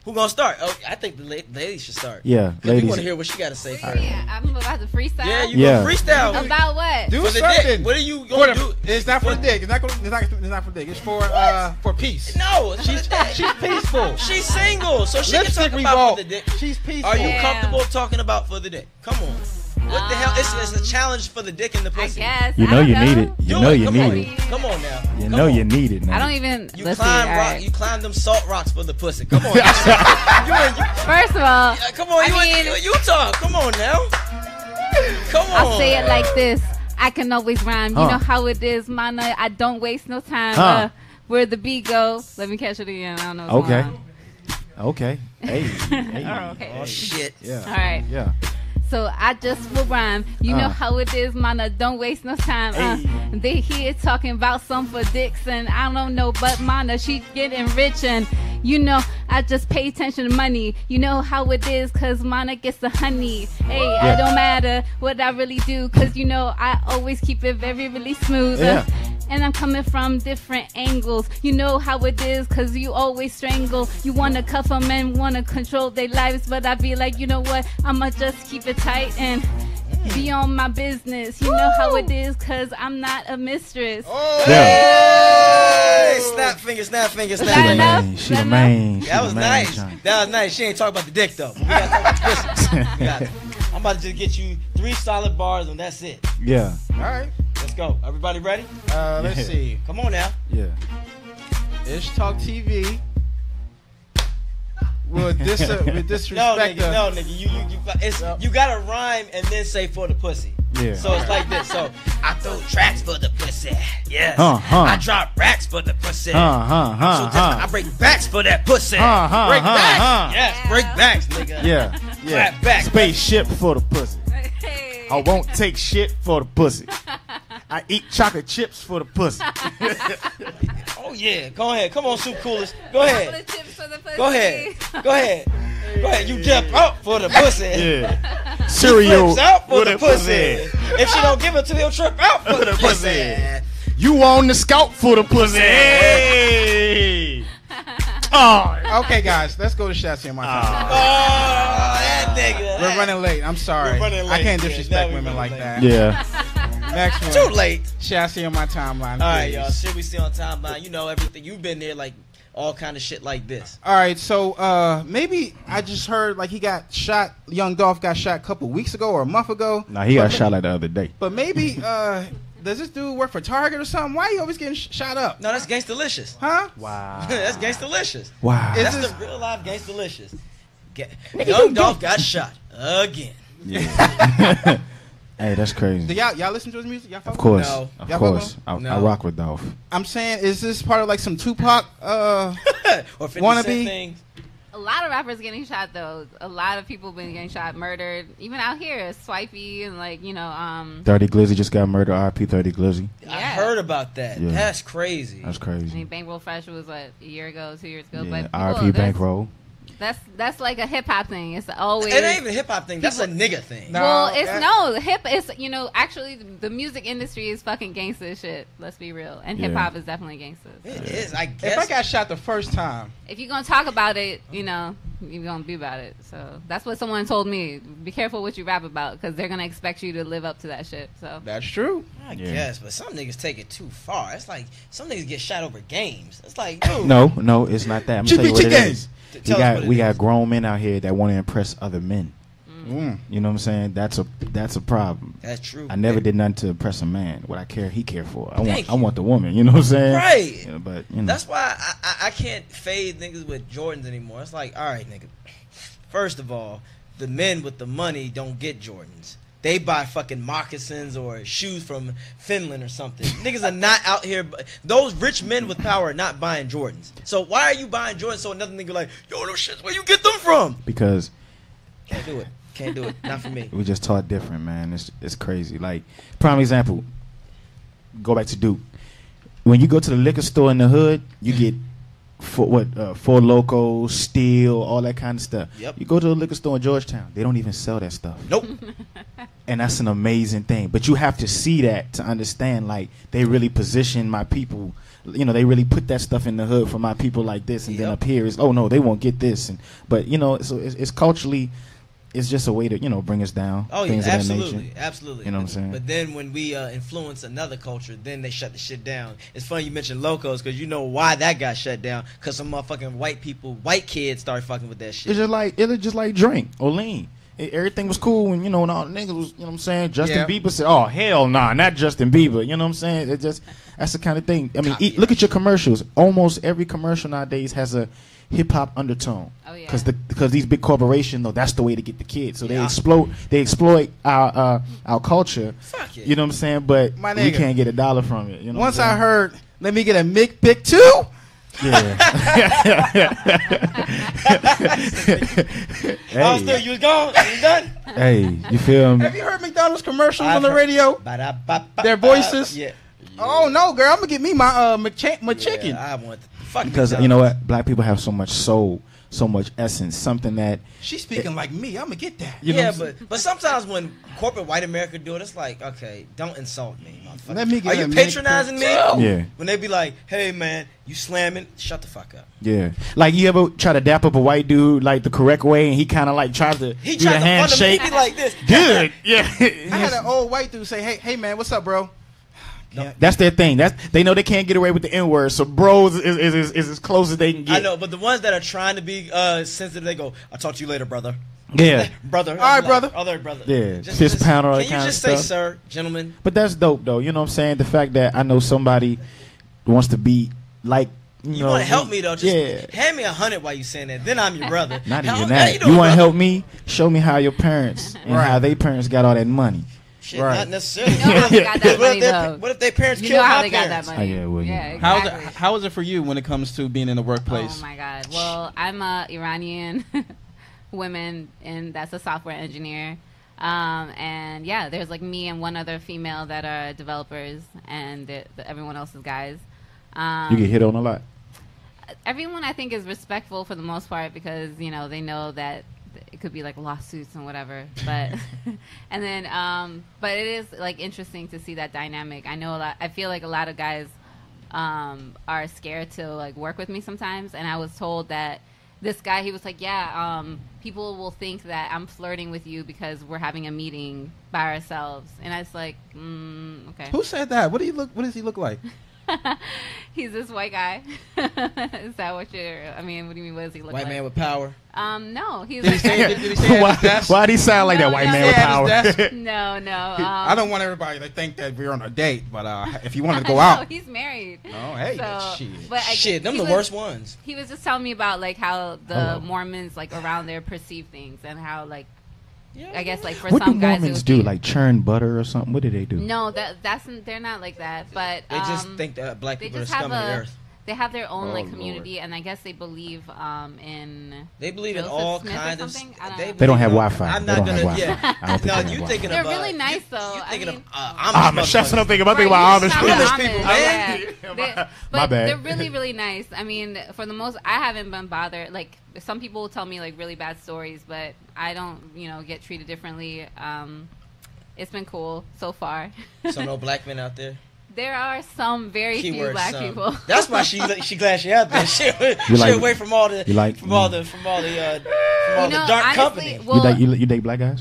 Who gonna start? Oh, I think the la- ladies should start. Yeah, We ladies. want to hear what she got to say first. Yeah, I'm about to freestyle. Yeah, you Yeah. gonna freestyle. About what? Do For the something. dick. What are you For gonna the- do? It's not for the dick. It's not. Gonna, it's not. It's not for the dick. It's for uh for peace. No, it's She's for the dick. she's peaceful. She's single, so she can Lipstick talk about revolt. for the dick. She's peaceful. Are you Yeah. comfortable talking about for the dick? Come on. What the hell? It's, it's a challenge for the dick and the I pussy. guess. You I know don't you need it. You Do know it. you Come need on. it. Come on now. You Come know on. you need it now. I don't even. You let's climb see, all rock. right. You climb them salt rocks for the pussy. Come on. you, ain't- you, First of all, yeah, come on. I You mean, in Utah. Come on now. Come on. I'll say it like this. I can always rhyme. You Huh. know how it is, mana. I don't waste no time. Huh. Uh, where the beat go? Let me catch it again. I don't know. What's Okay. going Okay. Hey. hey. on. Oh, okay. Oh shit. Yeah. All right. Yeah. So I just will rhyme. You know Uh. how it is, mana. Don't waste no time. Uh, they here talking about some for dicks, and I don't know, but mana, she getting rich, and you know, I just pay attention to money. You know how it is, cause mana gets the honey. Hey, Yeah. it don't matter what I really do, cause you know, I always keep it very, really smooth. Yeah. Uh, and I'm coming from different angles. You know how it is, cause you always strangle. You wanna cuff them and wanna control their lives, but I be like, you know what, I'ma just keep it tight and be on my business. You know how it is, cause I'm not a mistress. Hey, snap finger, snap finger, snap that finger. enough? Man, she That the enough? main. She That the was main, nice. Johnny. That was nice. She ain't talking about the dick though. We gotta talk about the pussy. We got- I'm about to just get you three solid bars and that's it. Yeah. All right. Let's go. Everybody ready? Uh, let's Yeah. see. Come on now. Yeah. Ish Talk T V. Will dis will No, disrespect nigga, the- no, nigga. You, you, you, it's, you gotta rhyme and then say for the pussy. Yeah. So it's like this. So I throw tracks for the pussy. Yes. Huh, huh. I drop racks for the pussy. Huh, huh, huh, So just, huh. I break backs for that pussy. Huh, huh, break huh, backs. huh. Yes, break backs, nigga. Yeah. Yeah. Clap back. Spaceship for the pussy. I won't take shit for the pussy. I eat chocolate chips for the pussy. Oh yeah. Go ahead. Come on, soup coolers. Go ahead. Chocolate chips for the pussy. Go ahead. Go ahead. Go ahead. You jump out for the pussy. Yeah. He Cereal flips out for with the a pussy. pussy. If she don't give it to me, he'll trip out for the pussy. You on the scout for the pussy. Hey. Oh. Okay, guys, let's go to shots here, my time. Oh, that nigga. We're running late. I'm sorry. We're running I late, can't yeah. disrespect Now we women running like late. that. Yeah. Next one. Too late. Chassis on my timeline. All right, please. y'all. Shit we see on timeline. You know everything. You've been there, like all kind of shit like this. All right, so uh, maybe I just heard like he got shot. Young Dolph got shot a couple weeks ago or a month ago. Nah, he But got ma- shot like the other day. But maybe uh, does this dude work for Target or something? Why are you always getting sh- shot up? No, that's Gangstalicious. Huh? Wow. That's Gangstalicious. Wow. Is That's this- the real life Gangstalicious. Ga- Young Dolph got shot again. Yeah. Hey, that's Do crazy. y'all y'all listen to his music? Y'all fuck Of with course. No. Of Y'all course. fuck I, with him? I No. rock with Dolph. him? I'm saying, is this part of like some Tupac? Uh, Or fifty Wannabe? Cent things. A lot of rappers getting shot though. A lot of people been getting shot, murdered. Even out here, Swipey and like you know, um, thirty Glizzy just got murdered. R I P thirty Glizzy. I Yeah. heard about that. Yeah. That's crazy. That's I crazy. mean, Bankroll Fresh was what a year ago, two years ago. Yeah. But R I P people, that's, Bankroll. that's that's like a hip hop thing. It's always It ain't even a hip hop thing. That's a nigga thing. No. well, it's that- no hip. It's you know actually the, the music industry is fucking gangster shit. Let's be real, and Yeah. hip hop is definitely gangster. It is. I guess. if I got shot the first time, If you're gonna talk about it, you know you're gonna be about it. So that's what someone told me. Be careful what you rap about because they're gonna expect you to live up to that shit. So that's true. I Yeah. guess, but some niggas take it too far. It's like some niggas get shot over games. It's like, dude. No, no, it's not that. I'm gonna tell you what it G P G is. T We Tell us got what it we is. got grown men out here that want to impress other men. Mm. You know what I'm saying? That's a that's a problem. That's true. I never did nothing to impress a man. What I care, he care for. I want Thank I you. want the woman. You know what I'm saying? Right. Yeah, but you know, That's why I, I, I can't fade niggas with Jordans anymore. It's like, all right, nigga. First of all, the men with the money don't get Jordans. They buy fucking moccasins or shoes from Finland or something. Niggas are not out here. bu- Those rich men with power are not buying Jordans. So why are you buying Jordans? So another nigga like, yo, those shits, where you get them from? because Can't do it. Can't do it. Not for me. we just taught different, man. It's it's crazy. Like prime example. Go back to Duke. When you go to the liquor store in the hood, you get for what uh, Four Locos, Steel, all that kind of stuff. Yep. You go to a liquor store in Georgetown, they don't even sell that stuff. Nope. And that's an amazing thing. But you have to see that to understand, like, they really position my people you know, they really put that stuff in the hood for my people like this, and yep. then up here is, oh no, they won't get this, and but you know, so it's, it's culturally, it's just a way to, you know, bring us down. Oh yeah, absolutely, absolutely. You know what I'm saying? But then when we uh, influence another culture, then they shut the shit down. It's funny you mentioned locos because you know why that got shut down, because some motherfucking white people, white kids started fucking with that shit. It's just like it was just like drink or lean. It, everything was cool when, you know, when all the niggas was, you know what I'm saying? Justin yeah. Bieber said, "Oh hell nah, not Justin Bieber." You know what I'm saying? It just that's the kind of thing. I mean, eat, look at your commercials. Almost every commercial nowadays has a hip hop undertone. Oh yeah. Because the because these big corporations, though, that's the way to get the kids. So yeah. they exploit they exploit our uh, our culture. Fuck it. You know what I'm saying? But My we nigga, can't get a dollar from it. You know. Once I heard, let me get a Mick pick too. Yeah. Hey. Oh, still, you was gone. You done? Hey, you feel me? Have you heard McDonald's commercials I've on the heard, radio? Ba-da-ba-ba-ba. Their voices? Yeah. yeah. Oh no, girl, I'm gonna get me my uh McChicken. My chicken. Yeah, I want the fuck because McDonald's. You know what? Black people have so much soul, so much essence, something that she's speaking it, like me. I'm gonna get that. You yeah, know but but sometimes when corporate white America do it, it's like, okay, don't insult me, motherfucker. Let me get Are you patronizing me? Yeah. When they be like, hey man, you slamming, shut the fuck up. Yeah. Like you ever try to dap up a white dude like the correct way, and he kind of like tries to he do tried the to handshake me like this. Good. Yeah. I had an old white dude say, "Hey, hey man, what's up, bro?" No. That's their thing. That's they know they can't get away with the N word, so bros is, is, is, is as close as they can get. I know, but the ones that are trying to be uh, sensitive, they go, "I'll talk to you later, brother." Yeah, brother. All right, like, brother. Other brother. Yeah, just, fist just, pound all that Can you kind just of say, stuff. "Sir, gentlemen"? But that's dope, though. You know what I'm saying? The fact that I know somebody wants to be like. You, You know, want to help me though? Just yeah. hand me a hundred while you saying that. Then I'm your brother. Not how, even how that. You, You, you want to help me? Show me how your parents and right. how their parents got all that money. Shit, right. not necessarily. You know how they got that money, though. What if their parents you killed know how my they parents? got that money? Oh, yeah, well, yeah, yeah. How's exactly. it, how is it for you when it comes to being in the workplace? Oh my God. Well, I'm a Iranian woman, and that's a software engineer. Um, and yeah, there's like me and one other female that are developers, and the, the, everyone else is guys. Um, You get hit on a lot. Everyone, I think, is respectful for the most part because, you know, they know that it could be like lawsuits and whatever. But and then, um, but it is like interesting to see that dynamic. I know a lot. I feel like a lot of guys um, are scared to like work with me sometimes. And I was told that this guy, he was like, yeah, um, people will think that I'm flirting with you because we're having a meeting by ourselves. And I was like, mm, okay. Who said that? What do you look? What does he look like? He's this white guy. Is that what you're? I mean, what do you mean? What does he look White like? man with power. Um, no, he's. Did he say? Did he say why, desk? why'd he sound like No, that white no, man no. with At his power? no, no. Um, I don't want everybody to think that we're on a date, but uh, if you wanted to go no, out, he's married. oh hey, So, shit. but I, Shit, them he the was, worst ones. He was just telling me about like how the Hello. Mormons like around there perceive things and how like I guess like for What do some guys it Mormons would do? be- Like churn butter or something? What do they do? No, that that's they're not like that. But They just um, think that black they people are just scum have of the a- earth. They have their own Oh, like Lord. community, and I guess they believe um, in. They believe in Joseph all Smith or kinds of. something? I don't They, know. They don't have believe in- Wi-Fi. I'm They not don't have gonna. Wi-Fi. Yeah. I don't think No, they have you Wi-Fi. thinking They're of. uh, really nice you, though. You I thinking mean, of uh, Amish. Amish. That's what I'm thinking about. I'm thinking Right, about you Amish just people. sound Amish people, man. Yeah. They- but My bad. They're really, really nice. I mean, for the most, I haven't been bothered. Like some people will tell me like really bad stories, but I don't, you know, get treated differently. Um, it's been cool so far. So no black men out there. There are some very few Keyword black some. people. That's why she she glad she out there. She, she like- away from all the you like- from all the from all the uh, from all You know, the dark honestly, company. well- you, date, you, you date black guys?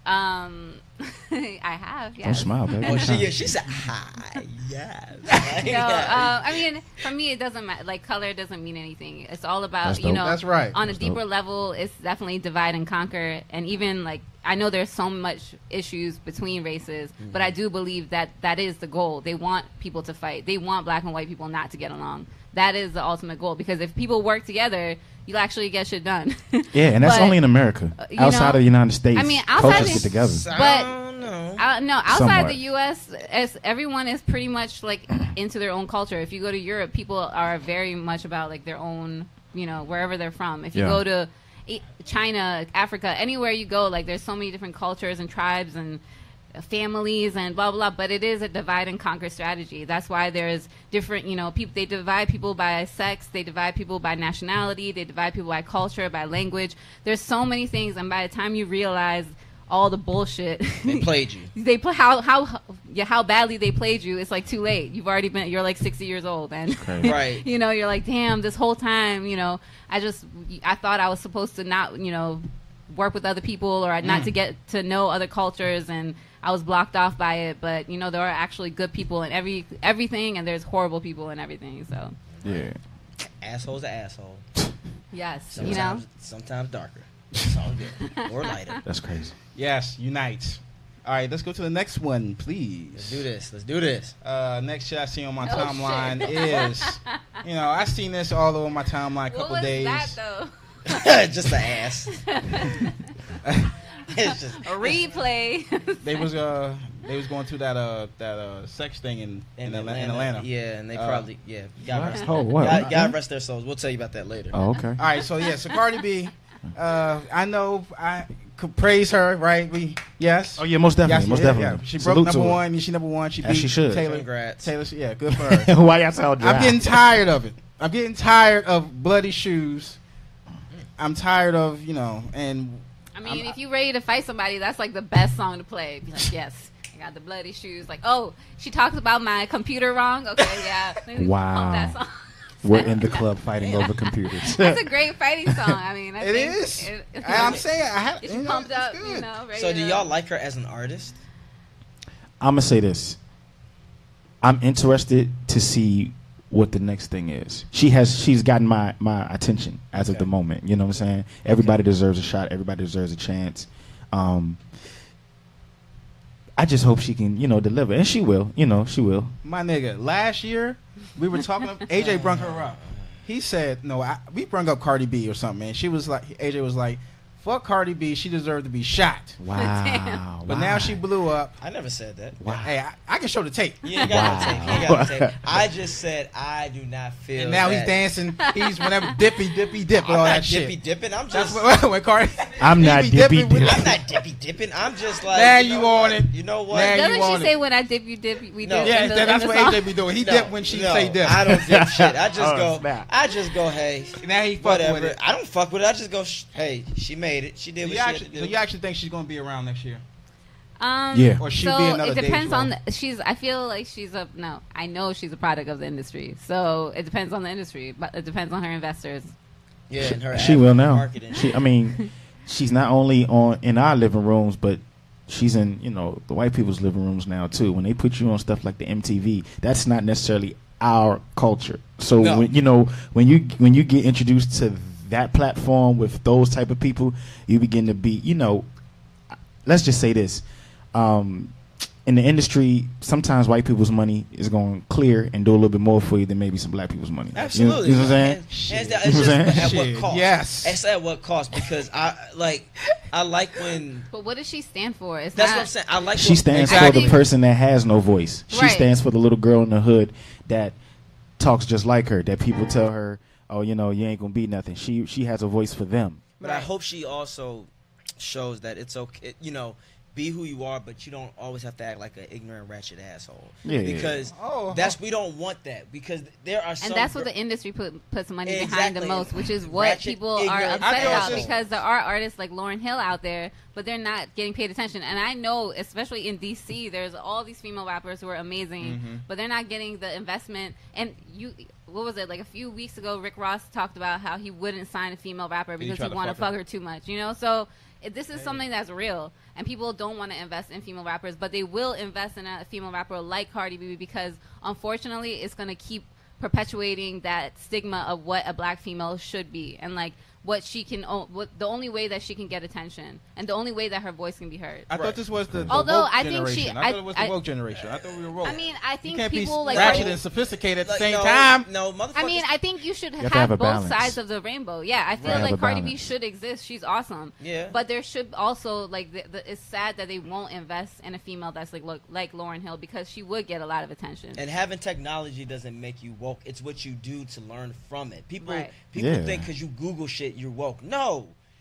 Um, I have. Yes. Don't smile, baby. Oh, she she said hi, yes. No, uh, I mean, for me, it doesn't matter. Like, color doesn't mean anything. It's all about, That's you dope. know, That's right. on That's a deeper dope. level, it's definitely divide and conquer. And even, like, I know there's so much issues between races, Mm-hmm. but I do believe that that is the goal. They want people to fight. They want black and white people not to get along. That is the ultimate goal. Because if people work together, you'll actually get shit done. Yeah, and that's But, only in America. you Outside know, of the United States, I mean, outside cultures the- get together. But no. Uh, no, outside Somewhat. the U S, as everyone is pretty much like into their own culture. If you go to Europe, people are very much about like their own, you know, wherever they're from. If you Yeah. go to I- China, Africa, anywhere you go, like there's so many different cultures and tribes and families and blah blah. But it is a divide and conquer strategy. That's why there's different, you know, people. They divide people by sex. They divide people by nationality. They divide people by culture, by language. There's so many things, and by the time you realize all the bullshit, They played you. they play how how yeah, how badly they played you, it's like too late. You've already been, you're like sixty years old, and Okay. Right. you know, you're like, damn, this whole time, you know, I just, I thought I was supposed to not, you know, work with other people or not Mm. to get to know other cultures, and I was blocked off by it. But you know, there are actually good people in every everything, and there's horrible people in everything. So Yeah. Asshole's an asshole. yes, Sometimes, you know, sometimes darker. It's all good. Or lighter. That's crazy. Yes, unite. All right, let's go to the next one, please. Let's do this. Let's do this. Uh, next shit I see on my Oh, timeline shit. is, you know, I seen this all over my timeline a couple what was days. that though? Just an ass. It's just A replay. They was uh they was going through that uh that uh sex thing in in, Atlanta, in Atlanta. Yeah, and they Uh, probably yeah. God What? rest, Oh, what? God, God rest their souls. We'll tell you about that later. Oh, okay. All right, so yeah, so Cardi B, uh, I know I could praise her, right? We yes. Oh yeah, most definitely, Yes, most yeah, definitely. yeah. She Salute broke to number her. one. She number one. She As beat she should. Taylor. Congrats. Taylor, yeah, good for her. Why y'all sound dry? I'm getting tired of it. I'm getting tired of bloody shoes. I'm tired of you know, and I mean, I'm- if you ready to fight somebody, that's like the best song to play. Be like, yes, I got the bloody shoes. Like, oh, she talks about my computer wrong. Okay, yeah. Let me Wow. pump that song. We're in the club fighting over computers. That's a great fighting song. I mean, I It think is. It, I- I'm saying I have. It's you know, pumped it's up, good. you know. Ready So do to- y'all like her as an artist? I'm gonna say this. I'm interested to see what the next thing is. She has she's gotten my my attention as of Okay. the moment. You know what I'm saying? Everybody deserves a shot. Everybody deserves a chance. Um, I just hope she can, you know, deliver, and she will. You know, she will. My nigga, last year we were talking. A J brung her up. He said, "No, I, we brung up Cardi B or something." And she was like, A J was like, "Fuck Cardi B. She deserved to be shot." Wow. But now she blew up. I never said that. Wow. Hey, I, I can show the tape. You ain't got no tape. You ain't got no tape. I just said I do not feel. And now that. he's dancing. He's whenever dippy dippy dip and I'm all not that shit. dippy dipping. I'm That's just. what when Cardi. I'm he not be dippy dipping with- dipping. I'm not dippy dipping. I'm just like. Now you you know on what? it. You know what? Now you Doesn't she want say it. when I dip, you dip, we No. dip? Yeah, in the, that's in the what A song? J be doing. He No, dip when she no, say dip. I don't dip shit. I just Oh, go. snap. I just go. Hey, Now he fuck whatever. with it. I don't fuck with it. I just go. Sh- hey, she made it. She did So what you, she had actually, to so do. you actually think she's gonna be around next year? Um, Yeah. Or she so be another it depends Dave's on role? the, she's I feel like she's a no I know she's a product of the industry, so it depends on the industry, but it depends on her investors. yeah, and her She will now. marketing. She, I mean, she's not only on in our living rooms, but she's in you know the white people's living rooms now too. When they put you on stuff like the M T V, that's not necessarily our culture. So No. when, you know when you when you get introduced to that platform with those type of people, you begin to be you know. Let's just say this. Um, in the industry, sometimes white people's money is going to clear and do a little bit more for you than maybe some black people's money. Absolutely. You know, you know what I'm saying? Hands- hands down. You It's know just what I'm at saying? what Shit, cost. yes. It's at what cost because I like I like when But what does she stand for? It's that's not, what I'm saying. I like She when- stands Exactly. for the person that has no voice. She Right. stands for the little girl in the hood that talks just like her, that people tell her, oh, you know, you ain't going to be nothing. She she has a voice for them. But I Right. hope she also shows that it's okay. You know, be who you are, but you don't always have to act like an ignorant, ratchet asshole. Yeah, yeah, because Oh. that's we don't want that. Because there are some and that's what gr- the industry put puts money behind Exactly. the most, which is what Ratchet, people are ignorant upset about assholes. because there are artists like Lauryn Hill out there, but they're not getting paid attention. And I know, especially in D C, there's all these female rappers who are amazing, Mm-hmm. but they're not getting the investment. And you, what was it like a few weeks ago? Rick Ross talked about how he wouldn't sign a female rapper because try he to wanted to fuck fuck her. her too much, you know. So it, this is something that's real, and people don't want to invest in female rappers, but they will invest in a female rapper like Cardi B because, unfortunately, it's going to keep perpetuating that stigma of what a black female should be, and like what she can, o- what the only way that she can get attention, and the only way that her voice can be heard. I thought this was the, the Although woke I think she- generation. I, I- thought it was the I- woke generation. I thought we were woke. I mean, I you think can't people be like ratchet Cardi- and sophisticated at the Like, same no, time. No, motherfuckers. I mean, I think you should have, have to have a both balance. sides of the rainbow. Yeah, I feel Right. Have like a Cardi B balance. should exist. She's awesome. Yeah. But there should also like the, the, it's sad that they won't invest in a female that's like look, like Lauryn Hill because she would get a lot of attention. And having technology doesn't make you woke. It's what you do to learn from it. People Right. people Yeah. think because you Google shit you're woke. No,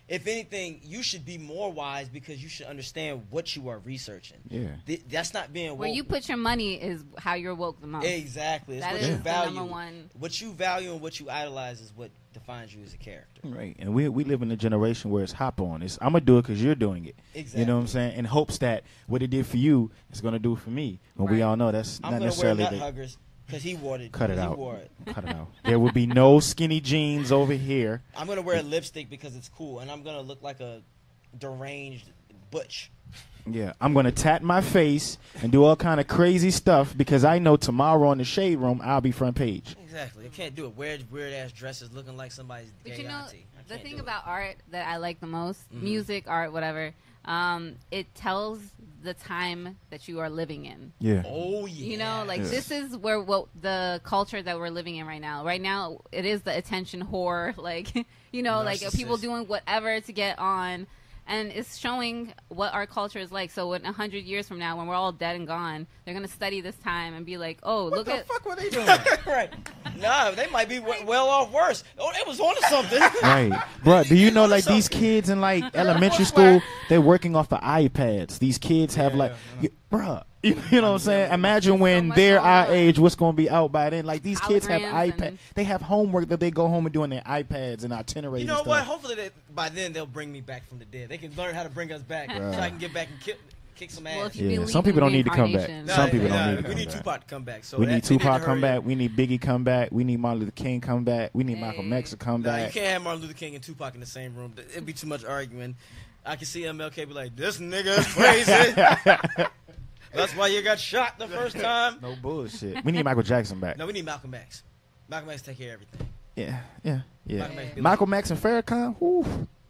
if anything, you should be more wise because you should understand what you are researching. Yeah. Th- that's not being woke. Where you put your money is how you're woke the most. Exactly. It's That what is you the value. number one. What you value and what you idolize is what defines you as a character. Right, and we we live in a generation where it's hop on. It's I'm gonna do it because you're doing it. Exactly. You know what I'm saying? In hopes that what it did for you is gonna do it for me. When we Right. all know that's I'm not gonna necessarily wear the, nut huggers because he wore it. cut it 'cause he out. wore it. Cut it out. There will be no skinny jeans over here. I'm gonna wear lipstick because it's cool, and I'm gonna look like a deranged butch. Yeah, I'm gonna tat my face and do all kind of crazy stuff because I know tomorrow in the shade room I'll be front page. Exactly. I can't do it. Wear weird ass dresses, looking like somebody's But gay you know, auntie. I the can't thing do it. about art that I like the most, Mhm. music, art, whatever, um, it tells the time that you are living in. Yeah. Oh yeah. You know, like Yes. this is where what the culture that we're living in right now. Right now, it is the attention whore. Like, you know, like people Narcissist. doing whatever to get on, and it's showing what our culture is like. So, in a hundred years from now, when we're all dead and gone, they're gonna study this time and be like, "Oh, look the at fuck were they doing? right. Nah, they might be w- well off worse. Oh, they was on to something. Right, bro. Do you know like Something. these kids in like elementary school? They're working off the iPads. These kids have like, you, bruh. You, you know what I'm saying? Imagine when much they're going our on. age, what's going to be out by then? Like these kids have Holograms iPads. and- They have homework that they go home and do on their iPads and itineraries. You know and what? stuff. Hopefully, they, by then they'll bring me back from the dead. They can learn how to bring us back, Bruh. so I can get back and kick, kick some ass. Well, if you Yeah, believe some people in don't need to come back. reincarnation. Some people nah, don't need to we come need back. Tupac to come back. So we that- need they Tupac to come hurry back. up. We need Biggie come back. We need Martin Luther King come back. We need Malcolm Hey. X to come Nah, you back. can't have Martin Luther King and Tupac in the same room. It'd be too much arguing. I can see M L K be like, "This nigga is crazy." That's why you got shot the first time. No bullshit. We need Michael Jackson back. No, we need Malcolm X. Malcolm X take care of everything. Yeah, yeah, yeah. Malcolm X be like- Michael Max and Farrakhan. Whew.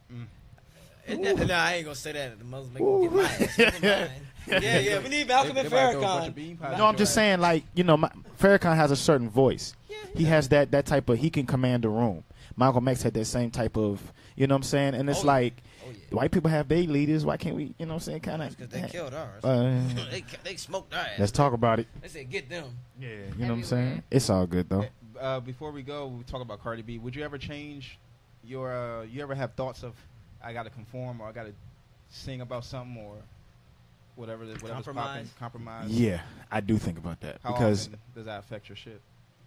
And that- nah, I ain't gonna say that. The Muslims make me get my ass. Never mind. Yeah, yeah. We need Malcolm They- and they might throw a bunch of Farrakhan. bean pies No, I'm at just your ass. saying, like, you know, my, Farrakhan has a certain voice. He has that that type of, he can command the room. Malcolm X had that same type of, you know what I'm saying? And it's Oh, yeah. like, Oh, yeah. white people have their leaders. Why can't we, you know what I'm saying? Kind of. Because they killed ours. Uh, they they smoked our ass. let's talk about it. They said get them. Yeah. You know what I'm saying? Everywhere. It's all good, though. Uh, before we go, we talk about Cardi B. Would you ever change your? Uh, you ever have thoughts of, I got to conform or I got to sing about something or whatever? Whatever's Compromise. popping, compromise. Yeah, I do think about that. How because often does that affect your shit?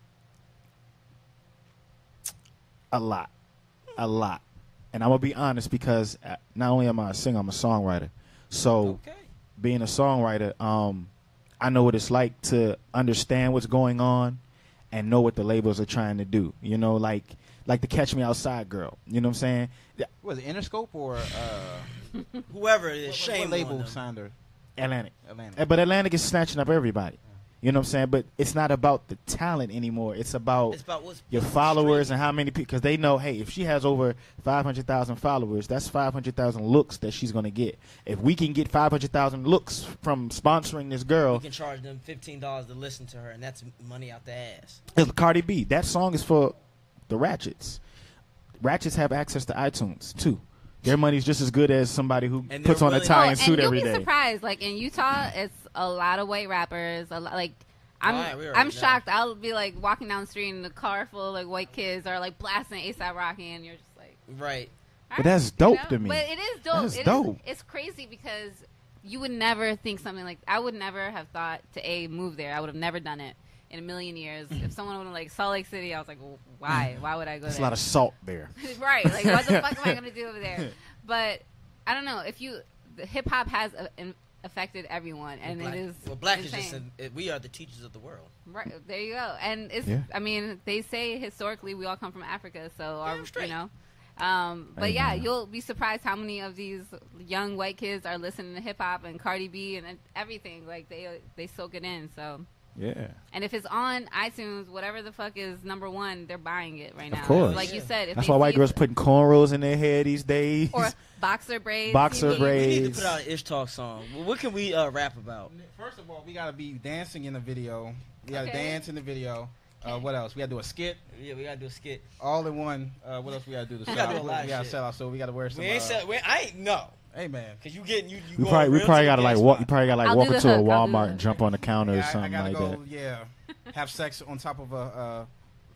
a lot. A lot. And I'm going to be honest because uh, not only am I a singer, I'm a songwriter. So Okay. being a songwriter, um, I know what it's like to understand what's going on and know what the labels are trying to do. You know, like like the Catch Me Outside girl. You know what I'm saying? Yeah, Was it Interscope or uh, Whoever it is, what, shame what label on them. signed her? Atlantic. Atlantic. Uh, But Atlantic is snatching up everybody. You know what I'm saying? But it's not about the talent anymore. It's about, It's about what's your what's followers streaming. and how many people. Because they know, hey, if she has over five hundred thousand followers, that's five hundred thousand looks that she's going to get. If we can get five hundred thousand looks from sponsoring this girl, We can charge them fifteen dollars to listen to her, and that's money out the ass. it's Cardi B. That song is for the Ratchets. Ratchets have access to iTunes, too. Their money's just as good as somebody who And puts they're on a willing- tie Oh, and suit and you'll every be day. surprised. Like in Utah, it's a lot of white rappers. A lot, like I'm, Alright, we already I'm know. shocked. I'll be like walking down the street in a car full of like white kids are like blasting A$AP Rocky, and you're just like, Right. all But that's you dope know? to me. But it is dope. That's It is- dope. it's crazy because you would never think something like I would never have thought to a move there. I would have never done it in a million years. If someone would have like Salt Lake City, I was like, well, why? Why would I go There's a there? lot of salt there. Right. Like, what the fuck am I going to do over there? But I don't know. If you, hip hop has uh, in, affected everyone, and black, it is well, black insane. is just an, it, we are the teachers of the world. Right. There you go. And it's, Yeah. I mean, they say historically we all come from Africa, so our, Damn straight. you know. Um, but yeah, Amen. you'll be surprised how many of these young white kids are listening to hip hop and Cardi B and everything. Like they they soak it in. So. Yeah. And if it's on iTunes, whatever the fuck is number one, they're buying it right now. Of course. Like you said, if That's they why white see- girls putting cornrows in their hair these days. or boxer braids. Boxer you know? braids. We need to put out an Ish Talk song. What can we uh, rap about? First of all, we gotta be dancing in the video. We gotta Okay. dance in the video. Uh, what else? We gotta do a skit. Yeah, we gotta do a skit. All in one. Uh, what else we gotta do? To We sell gotta out? do a lot We of gotta shit. sell out. So we gotta wear some. We ain't uh, sell, we, I ain't no. Hey man. Cause you getting you. you We going probably we real probably to the gotta like gas walk. spot. You probably gotta like I'll walk do the into a hook, I'll do the Walmart hook. and jump on the counter Yeah, or I- I something gotta like go, that. Yeah, have sex on top of a uh,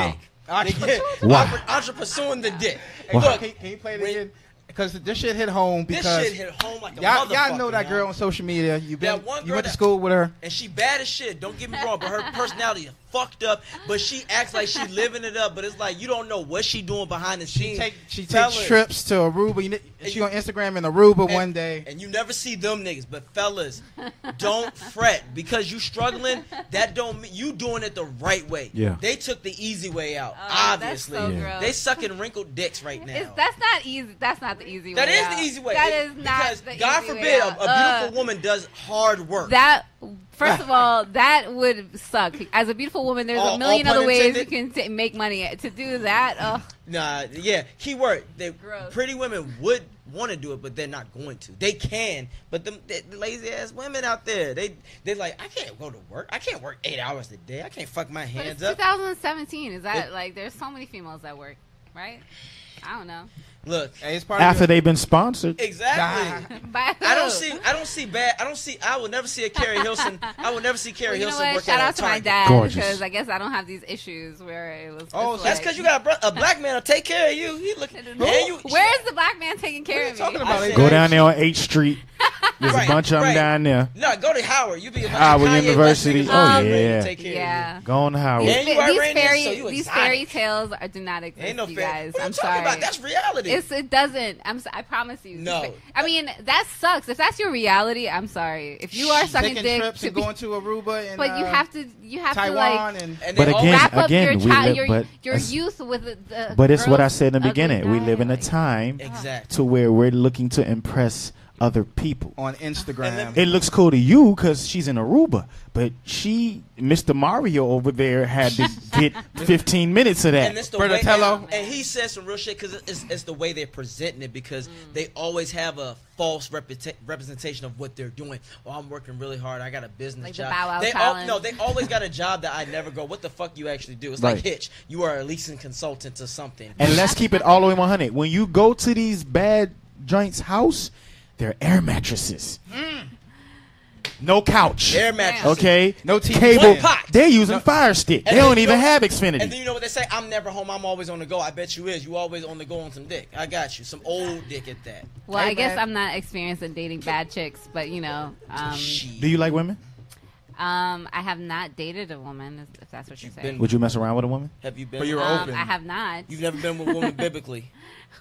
Wow. dick. Nigga, Wow. entre- Entre pursuing the dick. Hey, Look, can, can you play it again? Because this shit hit home. this Because shit hit home like a y'all, motherfucker. y'all know that girl y'all. on social media. You been, That one you girl went to that- school with her. And she bad as shit. Don't get me wrong, but her personality is fucked up, but she acts like she living it up. But it's like you don't know what she doing behind the scenes. She take she Fellas. takes trips to Aruba. You kn- She on Instagram in Aruba and, one day, and you never see them niggas. But fellas, don't fret because you struggling. That don't mean you doing it the right way. Yeah. They took the easy way out. Oh, obviously, that's so Yeah. gross. they sucking wrinkled dicks right now. It's, that's not easy. That's not the easy That way. is out. the easy way. That It- is not because the God easy way forbid a, a out. beautiful Uh, woman does hard work. That first of all, that would suck. As a beautiful woman, there's All- a million all pun other ways you intended. can t- make money. To do that, oh, Nah, yeah. Key word. They Gross. pretty women would want to do it, but they're not going to. They can, but them the lazy ass women out there, they they like I can't go to work. I can't work eight hours a day. I can't fuck my but hands it's up. twenty seventeen. Is that It- like there's so many females that work, right? I don't know. Look, hey, it's part After of the, they've been sponsored. exactly. By I don't who? see. I don't see bad. I don't see. I will never see a Carrie Hilson. I will never see Carrie Well, you know Hilson what? work Shout at out a to my Target. dad Gorgeous. because I guess I don't have these issues where it was. Oh, it's That's like- because you got a, bro- a black man to take care of you. He look. And you. Where's the black man taking care What are of you talking me? about? I said- Go down there on eighth Street. There's Right, a bunch of them right. down there. No, go to Howard. You be a bunch Howard of Kanye West University. niggas Oh, on there yeah. to take care of you. Yeah. Go on to Howard. And you These, these Iranian, fairy, so you these exotic. fairy tales are, do not exist, Ain't no you fair. guys. What are I'm you talking sorry. about? That's reality. It's, it doesn't. I'm. s- I promise you. No. I mean, that sucks. If that's your reality, I'm sorry. If you are sucking taking dick, trips to and be, going to Aruba and but you uh, have to. You have Taiwan to like and And But they all- again, wrap up again, your we child, live- your, but your that's- youth with the. the But it's what I girls said in the ugly beginning. We guy, live in a like- time Exactly. to where we're looking to impress other people. on Instagram. It looks cool to you because she's in Aruba, but she, Mister Mario over there, had to get fifteen minutes of that. And it's the way, Bertatello. and, and he said some real shit because it's, it's the way they're presenting it because they always have a false reputa- representation of what they're doing. Oh, I'm working really hard. I got a business Like the job. Bow Wow they al- challenge. no, they always got a job that I never go. What the fuck you actually do? It's Right. like Hitch. You are a leasing consultant to something. And let's keep it all the way one hundred. When you go to these bad joints' house, they're air mattresses. No couch. Air mattress. Okay. No T V. Cable. One pot. They're using Fire Stick. And They then don't you even know- have Xfinity. And then you know what they say? I'm never home. I'm always on the go. I bet you is. You always on the go on some dick. I got you. Some old dick at that. Well, Hey, I guess man. I'm not experienced in dating bad chicks, but you know, um, Do you like women? um, I have not dated a woman, if- if that's what you're saying. been- Would you mess around with a woman? Have you been? But you were Um, open. I have not. You've never been with a woman biblically.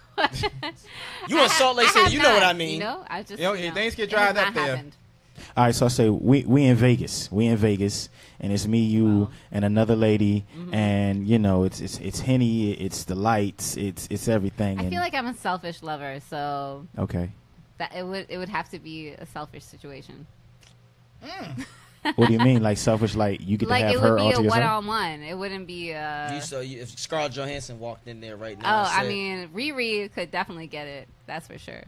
You I in Salt Lake ha- I City? have You know what not, I mean. You know, I just You know, you know, things get it dried has up not there. happened. All right, so I say we we in Vegas. We in Vegas, and it's me, you, Wow. and another lady, Mhm. and you know it's it's it's Henny, it's the lights, it's it's everything. I and, feel like I'm a selfish lover, so okay. that it would it would have to be a selfish situation. What do you mean, like selfish? Like you get Like to have it her would all be to a yourself? one-on-one. It wouldn't be a. You so you, if Scarlett Johansson walked in there right Oh, now. and I said- mean, Riri could definitely get it. That's for sure.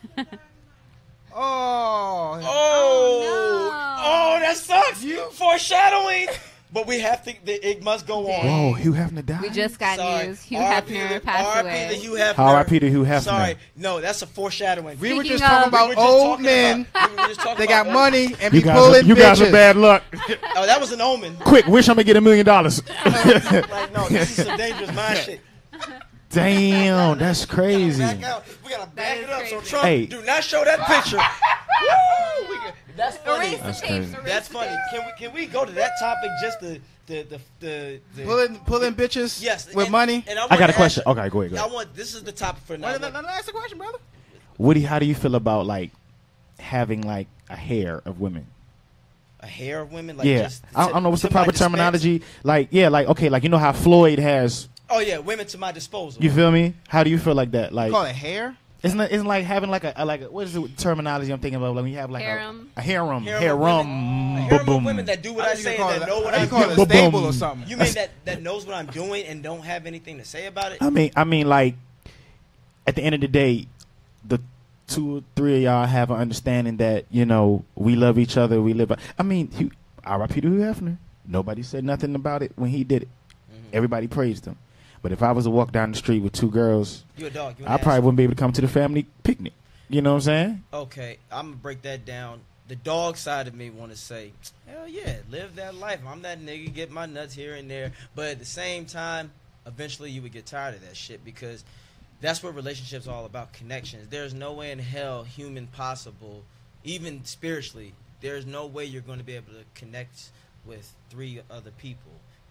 Oh, Oh, oh, that sucks. Foreshadowing. But we have to. It must go on. Whoa, Hugh Hefner died. We just got Sorry. news. Hugh R I P Hefner to- passed R I P away. to Hugh Hefner. R I P to Hugh Hefner. Sorry, no, that's a foreshadowing. we were Speaking just talking of- about We were just old talking men. about- we were just talking They about got old- money and You be guys, pulling are, you guys are bitches. bad luck. Oh, that was an omen. Quick, wish I'm gonna get a million dollars. Like, no, this is some dangerous mind shit. Damn, that's crazy. Back out. We gotta back is it up. So crazy. Trump, Hey. do not show that picture. Woo! We can- That's funny. Erase the That's tapes. crazy. erase That's the funny. tapes. Can we can we go to that topic? Just the the the the, the Pulling, pulling bitches yes with and- money. And I want got a to question. ask- Okay, go ahead. Go I ahead. want this is the topic for now. Wait, no, no, no, ask the question, brother. Woody, how do you feel about like having like a hair of women? A hair of women, like yeah, just I, I don't know what's the to my proper dispense- terminology. Like, yeah, like okay, like you know how Floyd has. Oh yeah, women to my disposal. You feel me? How do you feel like that? You Like, call it hair? isn't it, isn't like having like a, a like a, what is the terminology I'm thinking about? Like when you have like Harem. a, a harem, Harem of harem, women. A harem of boom. women that do what I I thought you say call and it- that know what I I'm thought you call it a doing. stable Boom. or something. You mean that that knows what I'm doing and don't have anything to say about it? I mean, I mean, like at the end of the day, the two or three of y'all have an understanding that you know we love each other. We live. I mean, Hugh, R I P to Hugh Hefner. Nobody said nothing about it when he did it. Mm-hmm. Everybody praised him. But if I was to walk down the street with two girls, You a dog. You an I probably asshole. wouldn't be able to come to the family picnic. You know what I'm saying? Okay, I'm gonna break that down. The dog side of me want to say, hell yeah, live that life. I'm that nigga, get my nuts here and there. But at the same time, eventually you would get tired of that shit because that's what relationships are all about, connections. There's no way in hell human possible, even spiritually, there's no way you're going to be able to connect with three other people.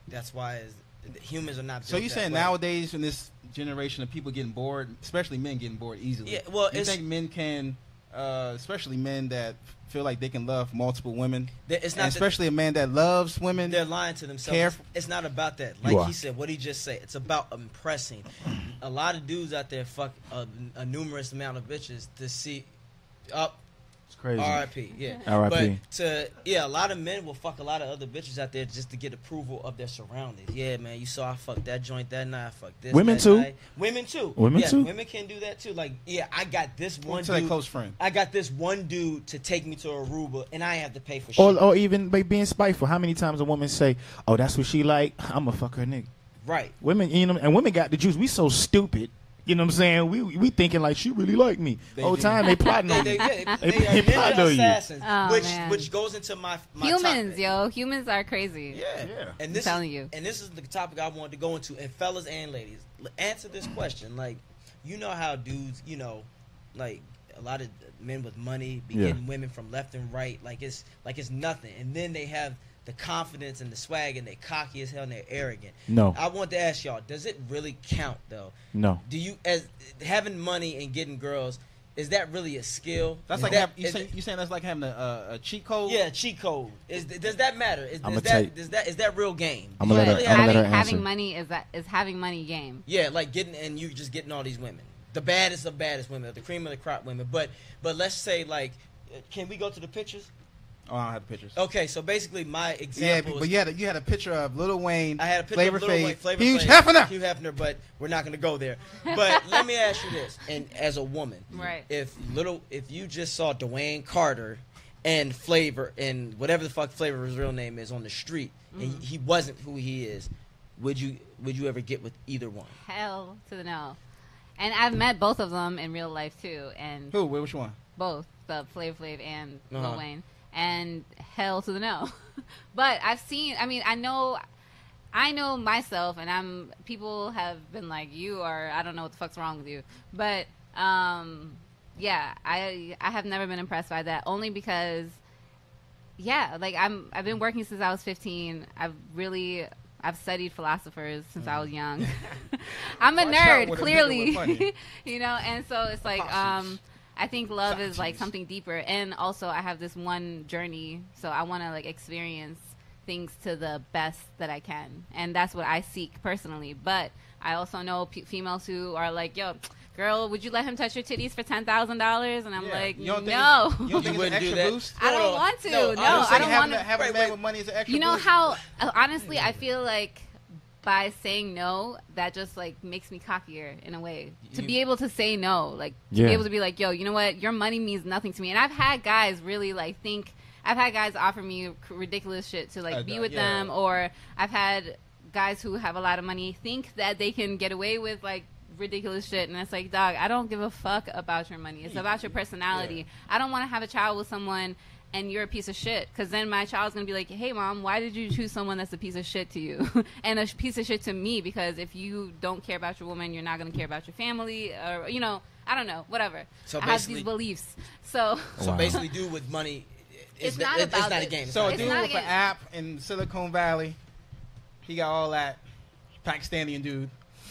That's why it's, humans are not. So you built saying that way. nowadays in this generation of people getting bored, especially men getting bored easily? Yeah, well, you it's- think men can, uh, especially men that feel like they can love multiple women, That- it's not and that- especially a man that loves women. They're lying to themselves. Care- It's, it's not about that. You Like are. he said, what he just said. It's about impressing. A lot of dudes out there fuck a, a numerous amount of bitches to see up. It's crazy. R I P Yeah. R I P But to yeah, a lot of men will fuck a lot of other bitches out there just to get approval of their surroundings. Yeah, man, you saw I fucked that joint that night. I fucked this. Women that too. night. Women too. Women yeah, too. Women can do that too. Like yeah, I got this one to that dude. close friend. I got this one dude to take me to Aruba, and I have to pay for shit. Or, or even by being spiteful. How many times a woman say, "Oh, that's what she like. I'm gonna fuck her nigga." Right. Women, you know, and women got the juice. We so stupid. You know what I'm saying? We we thinking like she really like me. They Whole do. time they plotting They, on they, you. they, They- they, they are plotting ninja on you. assassins, Oh, which man. which goes into my, my Humans, topic. yo, humans are crazy. Yeah, Yeah. and this I'm telling is, you. and this is the topic I wanted to go into. And fellas and ladies, l- answer this question. Like, you know how dudes, you know, like a lot of men with money be Yeah. getting women from left and right, like it's like it's nothing, and then they have the confidence and the swag, and they're cocky as hell and they're arrogant. No. I want to ask y'all: does it really count though? No. Do you as having money and getting girls? Is that really a skill? That's Is like that, have, you is say, you saying that's like having a, a, a cheat code? yeah, cheat code. Is does that matter? Is, I'ma is tell that you. is that is that real game? I'ma let Do her- you I'ma really let have- her having, having answer. money is that is having money game. Yeah, like getting and you just getting all these women, the baddest of baddest women, the cream of the crop women. But but let's say like, uh, can we go to the pictures? Oh, I don't have the pictures. Okay, so basically my Yeah, example. but you had a, you had a picture of Lil Wayne. I had a picture Flavor of Lil Wayne, Flav, Flavor Hugh Flav, Hefner. Hugh Hefner, but we're not going to go there. But let me ask you this: and as a woman, Right. if little, if you just saw Dwayne Carter and Flavor and whatever the fuck Flavor's real name is on the street, and Mhm. he wasn't who he is, would you would you ever get with either one? Hell to the no. And I've met both of them in real life too. And Who? Which one? both the Flav Flav and Uh-huh. Lil Wayne, and hell to the no. But I've seen. I mean, I know. I know myself, and I'm. People have been like, "You are." I don't know what the fuck's wrong with you, but um, yeah, I I have never been impressed by that. Only because, yeah, like I'm. I've been working since I was fifteen. I've really. I've studied philosophers since I was young. I'm a Watch out nerd, with a nigga with clearly, money. you know, and so it's like, um, I think love is like something deeper, and also I have this one journey, so I want to like experience things to the best that I can, and that's what I seek personally. But I also know p- females who are like, "Yo, girl, would you let him touch your titties for ten thousand dollars?" And I'm Yeah. like, You don't think "No, it's- you don't think it's an wouldn't do extra that? boost? I don't No, want to. no, No, I'm I just don't Having want a, to." having Wait, a man wait. with money is an extra You know boost? how uh, honestly I feel like by saying no, that just like makes me cockier in a way to You- be able to say no, like to Yeah. be able to be like, yo, you know what, your money means nothing to me. And I've had guys really like think I've had guys offer me ridiculous shit to like Uh, be with yeah. them, or I've had guys who have a lot of money think that they can get away with like ridiculous shit, and it's like, dog, I don't give a fuck about your money. It's about your personality. I don't want to have a child with someone and you're a piece of shit, because then my child's gonna be like, hey mom, why did you choose someone that's a piece of shit to you and a sh- piece of shit to me? Because if you don't care about your woman, you're not gonna care about your family, or you know, I don't know, whatever. So I have basically- these beliefs. So So Wow. basically, dude with money, It's n- not it- about it's not a it. game. It's So not a a It's dude game. not with a an game. app in Silicon Valley, he got all that Pakistani dude.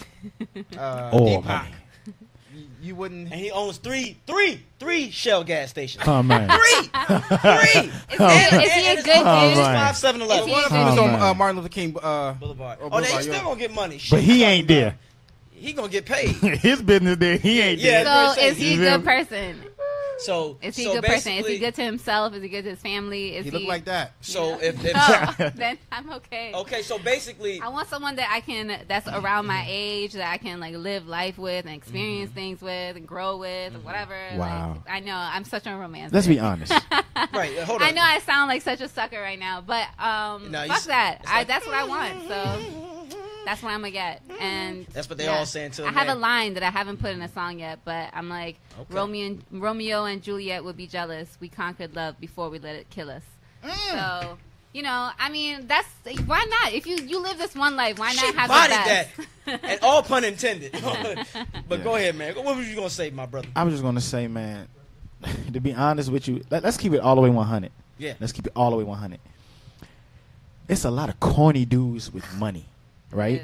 Uh, Oh, Deepak. man. You, you wouldn't. And he owns three, three, three Shell gas stations. Come on. Three, three. Is he, is he a good Oh, dude? man. Five, seven, eleven. Is he One a of them was Oh, on man. uh, Martin Luther King uh, Boulevard. or Oh, they Boulevard, still yeah. gonna get money. But Shit, he I'm ain't talking there. about. He gonna get paid. His business there. He ain't Yeah. there. that's what So I'm is he a saying. good person? So Is he so a good person? Is he basically- good to himself? Is he good to his family? Is He he, looked like that. So if, if Oh, then I'm okay. okay, so basically, I want someone that I can, that's around my age, that I can like live life with and experience Mm-hmm. things with and grow with, or whatever. Wow. Like, I know I'm such a romantic. Let's be honest. right? Hold on. I know I sound like such a sucker right now, but um, No, you fuck s- that. it's I, like- that's what I want. So that's what I'm gonna get. And That's what they yeah. all saying to a I have a man. line that I haven't put in a song yet, but I'm like, Okay. Romeo and Romeo and Juliet would be jealous. We conquered love before we let it kill us. Mm. So. You know, I mean, that's why not? If you you live this one life, why not She have bodied the best? that, and all pun intended. But Yeah. go ahead, man. What was you gonna say, my brother? I was just gonna say, man, to be honest with you, let, let's keep it all the way one hundred. Yeah. Let's keep it all the way one hundred. it's a lot of corny dudes with money, right?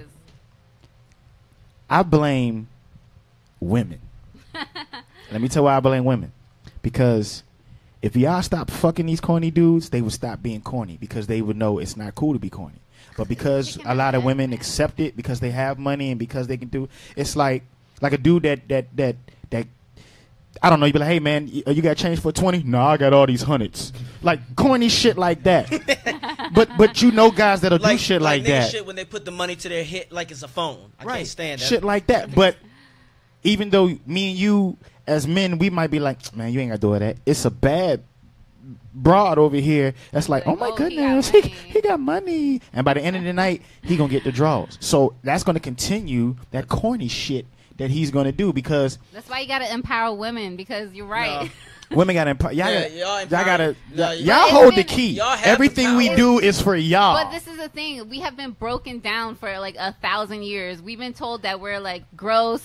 I blame women. Let me tell you why I blame women. Because if y'all stop fucking these corny dudes, they would stop being corny because they would know it's not cool to be corny. But because a lot of women accept it because they have money and because they can do, it's like like a dude that that that that I don't know. You be like, hey man, you, you got change for twenty? No, I got all these hundreds. Like corny shit like that. but but you know guys that'll like, do shit like, like that. Shit when they put the money to their hit like it's a phone. I right. can't stand that. Shit like that. But even though me and you as men, we might be like, man, you ain't got to do all that. It's a bad broad over here that's like, oh my oh, goodness, he got, he, he got money. And by the end of the night, he going to get the draws. So that's going to continue that corny shit that he's going to do because. That's why you got to empower women because you're right. No. Women got to empower. Y'all, yeah, gotta, y'all, y'all got to. no, y'all hold the key. Everything the we do is for y'all. But this is the thing. We have been broken down for like a thousand years. We've been told that we're like gross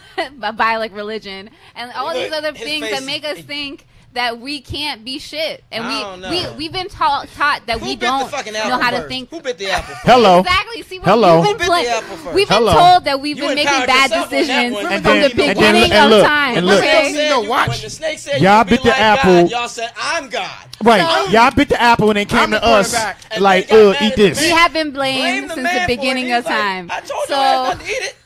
by like religion and all these other His thing face that make us is, think that we can't be shit, and I don't know. we we we've been taught taught that Who we bit the don't fucking know apple how to first? think. Who bit the apple? First? Hello. Exactly. See, what Hello. We've Who been, bit pla- the apple first? we've been Hello. told that we've You been making empowered bad yourself on that decisions one. from And the then- and then- beginning and of look, time. and look. Okay? Said No, you- watch. When the snake said Y'all you could be bit the like apple. God, y'all said I'm God. Right. So- Y'all bit the apple when it came I'm to the us. quarterback. And Like, they got uh, mad eat at the this. We man. have been Blame blamed the since man the for it. beginning He's of like, time. I told so, you I had to eat it.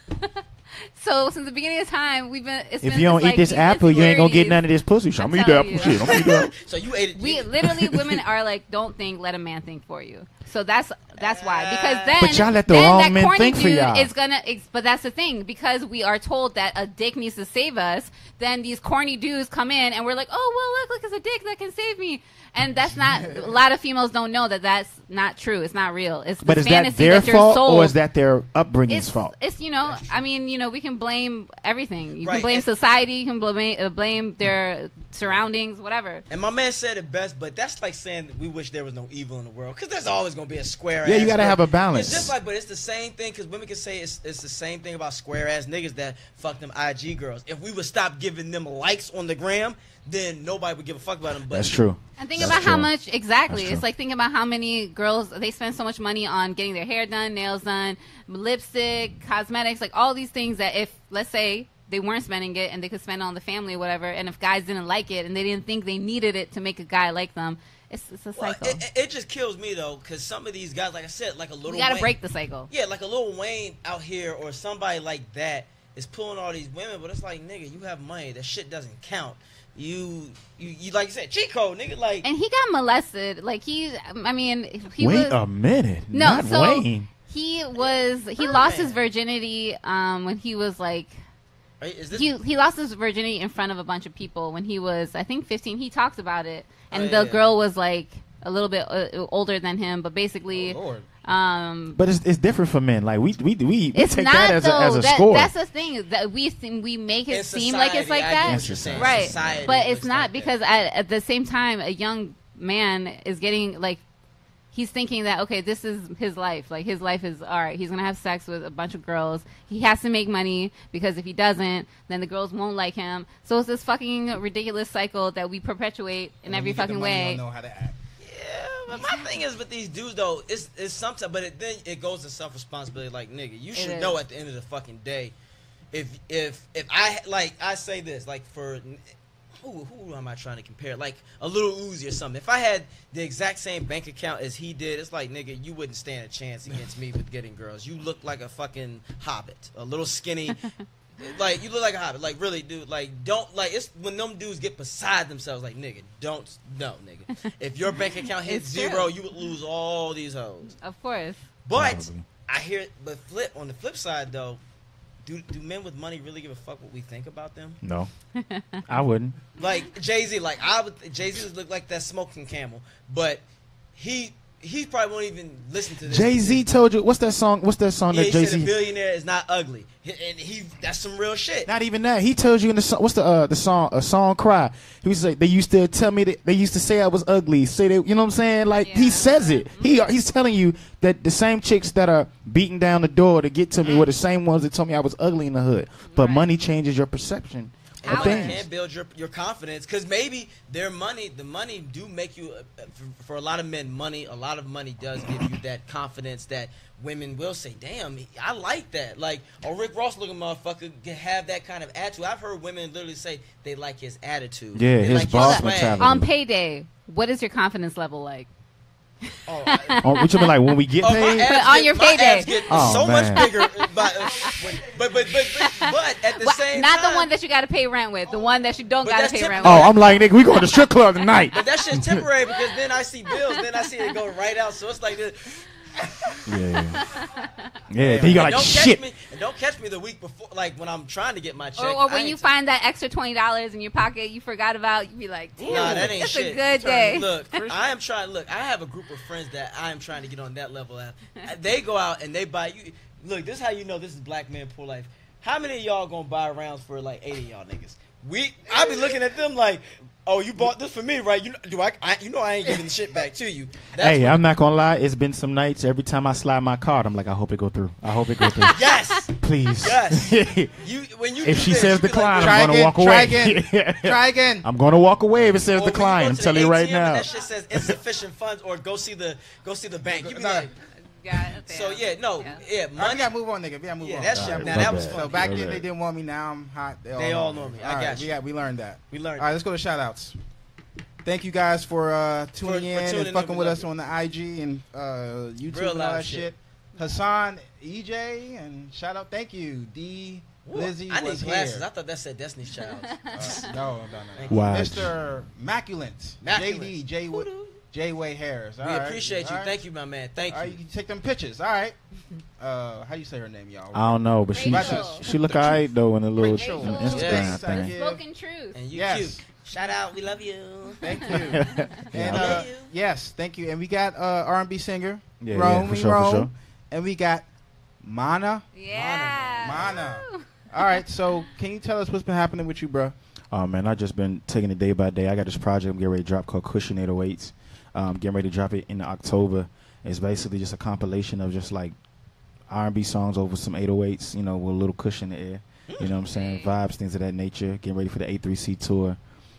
so since the beginning of time, we've been. It's If been you don't this, eat like, this these apple, you ain't gonna get insecurities. none of this pussy. So I'm I'm gonna eat the telling apple you. shit. I'm gonna eat the apple. So you ate it. We you- literally women are like, don't think, let a man think for you. So that's that's why because then But y'all let the then wrong that men corny think for dude y'all. is gonna. Ex- but that's the thing because we are told that a dick needs to save us. Then these corny dudes come in and we're like, oh well, look, look, it's a dick that can save me. And that's not. A lot of females don't know that that's not true. It's not real. It's the But is that fantasy their that you're fault sold. or is that their upbringing's It's, fault? it's you know, I mean, you know, we can blame everything. You Right, can blame and- society. You can blame uh, blame their surroundings, whatever. And my man said it best, but that's like saying that we wish there was no evil in the world, because there's always gonna be a square. Yeah, ass you gotta girl. have a balance. It's just like, but it's the same thing because women can say it's, it's the same thing about square ass niggas that fuck them I G girls. If we would stop giving them likes on the gram, then nobody would give a fuck about them. But That's true. And think That's about how true. much exactly. That's It's true. like think about how many girls they spend so much money on getting their hair done, nails done, lipstick, cosmetics, like all these things that if let's say they weren't spending it and they could spend it on the family or whatever, and if guys didn't like it and they didn't think they needed it to make a guy like them, it's, it's a Well, cycle. it, it- it just kills me though, because some of these guys, like I said, like a little. You gotta Wayne- break the cycle. Yeah, like a little Wayne out here or somebody like that is pulling all these women, but it's like, nigga, you have money. That shit doesn't count. You, you, you like you said, cheat code, nigga. Like, And he got molested. Like he, I mean, he Wait was. a minute. No, Not so Wayne. he was. He lost his virginity um, when he was like. Are- is this- He he lost his virginity in front of a bunch of people when he was I think fifteen. He talks about it, and Oh, the yeah, yeah. girl was like a little bit uh, older than him, but basically, Oh, Lord. um, But it's, it's different for men. Like we we we, we it's take not that as though. a, as a that, score. that's the thing that we think we make it In seem like it's society, like I get that, what you're saying. right? Society But it's looks not like because at, at the same time, a young man is getting like. He's thinking that, okay, this is his life. Like, his life is, all right, he's going to have sex with a bunch of girls. He has to make money because if he doesn't, then the girls won't like him. So it's this fucking ridiculous cycle that we perpetuate in And every when you get the fucking money, you way. don't know how to act. Yeah, but my thing is with these dudes though, it's it's sometimes, but it, then it goes to self responsibility. Like, nigga, you should is. know at the end of the fucking day, if if if I like I say this like for. Who, who am I trying to compare? Like a little Uzi or something. If I had the exact same bank account as he did, it's like, nigga, you wouldn't stand a chance against me with getting girls. You look like a fucking hobbit, a little skinny. Like, you look like a hobbit. Like, really, dude. Like, don't, like, it's when them dudes get beside themselves. Like, nigga, don't, no, nigga. If your bank account hits It's zero, true. you would lose all these hoes. Of course. But Probably. I hear, but flip on the flip side though, do do men with money really give a fuck what we think about them? No, I wouldn't. Like Jay Z, like I would. Jay Z look like that smoking camel, but he he probably won't even listen to this. Jay Z told you what's that song? What's that song Yeah, that he Jay said a Z? billionaire is not ugly, He- and he that's some real shit. Not even that. He tells you in the song. What's the uh, the song? A song cry. He was like, they used to tell me that they used to say I was ugly. Say they, you know what I'm saying? Like he says it. He he's telling you that the same chicks that are beating down the door to get to me were the same ones that told me I was ugly in the hood. But money changes your perception And power. you can't build your your confidence because maybe their money, the money do make you. Uh, for, for a lot of men, money, a lot of money does give you that confidence that women will say, "Damn, I like that." Like, a Rick Ross looking motherfucker can have that kind of attitude. I've heard women literally say they like his attitude. Yeah, they his like boss swag. mentality. On payday, what is your confidence level like? Oh, I, Oh, what you mean, like when we get oh, my paid? abs But on get- your my payday. abs get Oh, so man. much bigger. But, uh, when- but, but, but, but, but at the Well, same not time, the one that you got to pay rent with, the one that you don't But got to that's pay rent typical. Oh, with. I'm like, nigga, we going to strip club tonight. But that shit's temporary because then I see bills, then I see it go right out. So it's like this. Yeah, yeah. Then you got And like don't shit. Catch me, and don't catch me the week before, like when I'm trying to get my check. Or, or I when ain't you t- find that extra twenty dollars in your pocket you forgot about, you be like, damn, Nah, that ain't it's shit. a good Trying- day. Look, I am trying. Look, I have a group of friends that I am trying to get on that level. They go out and they buy you. Look, this is how you know this is black man poor life. How many of y'all gonna buy rounds for like eighty of y'all niggas? We, I be looking at them like, oh, you bought this for me, right? You do I? I you know I ain't giving the shit back to you. That's Hey, what- I'm not gonna lie. It's been some nights. Every time I slide my card, I'm like, I hope it go through. I hope it go through. Yes. Please. Yes. You when you If do she this, says you be decline, like, Try I'm gonna again, walk try away. again, try again. I'm gonna walk away if it says Or when you decline. go I'm to telling the you right A T M and now. that shit says insufficient funds, or go see the go see the bank. You be Nah. like, God, so damn. yeah, no, yeah, All right, money. we gotta move on, nigga. We gotta move Yeah, on. that All shit. right, Now my that was bad. fun. So back My then bad. they didn't want me. Now I'm hot. They all, They know all know me. I All got right, you. We got. We learned that. We learned. All right, let's go to shout outs. Thank you guys for uh, tuning For- for in tuning and in, fucking we with love us you. on the I G and uh, YouTube Real and all live that shit. shit. Hassan, E J, and shout out. Thank you, D. Woo, Lizzie I need was glasses. here. I thought that said Destiny's Child. Uh, no, no, no. Thank no. you. Wow. Mister Maculent, Maculent. J D, J. Wa- J. Way Harris. All We right, appreciate you. all right. Thank you, my man. Thank All right, you. you can take them pictures. All right. Uh, how you say her name, y'all? I don't know, but she Rachel. she look alright though in a little Rachel. in the Rachel. Instagram Yes, I thing. get- Spoken truth. And you Yes. cute. Shout out. We love you. Thank you. And uh, you. yes, thank you. And we got uh, R and B singer Yeah, Romee yeah, for sure, for Rome. sure. And we got Mana. Yeah. Mana. All right. So can you tell us what's been happening with you, bro? Oh man, I just been taking it day by day. I got this project I'm getting ready to drop called Cushion eight oh eights. Um, getting ready to drop it in October. It's basically just a compilation of just like R and B songs over some eight oh eights, you know, with a little cushion in the air. You know what I'm saying? Vibes, things of that nature. Getting ready for the A three C tour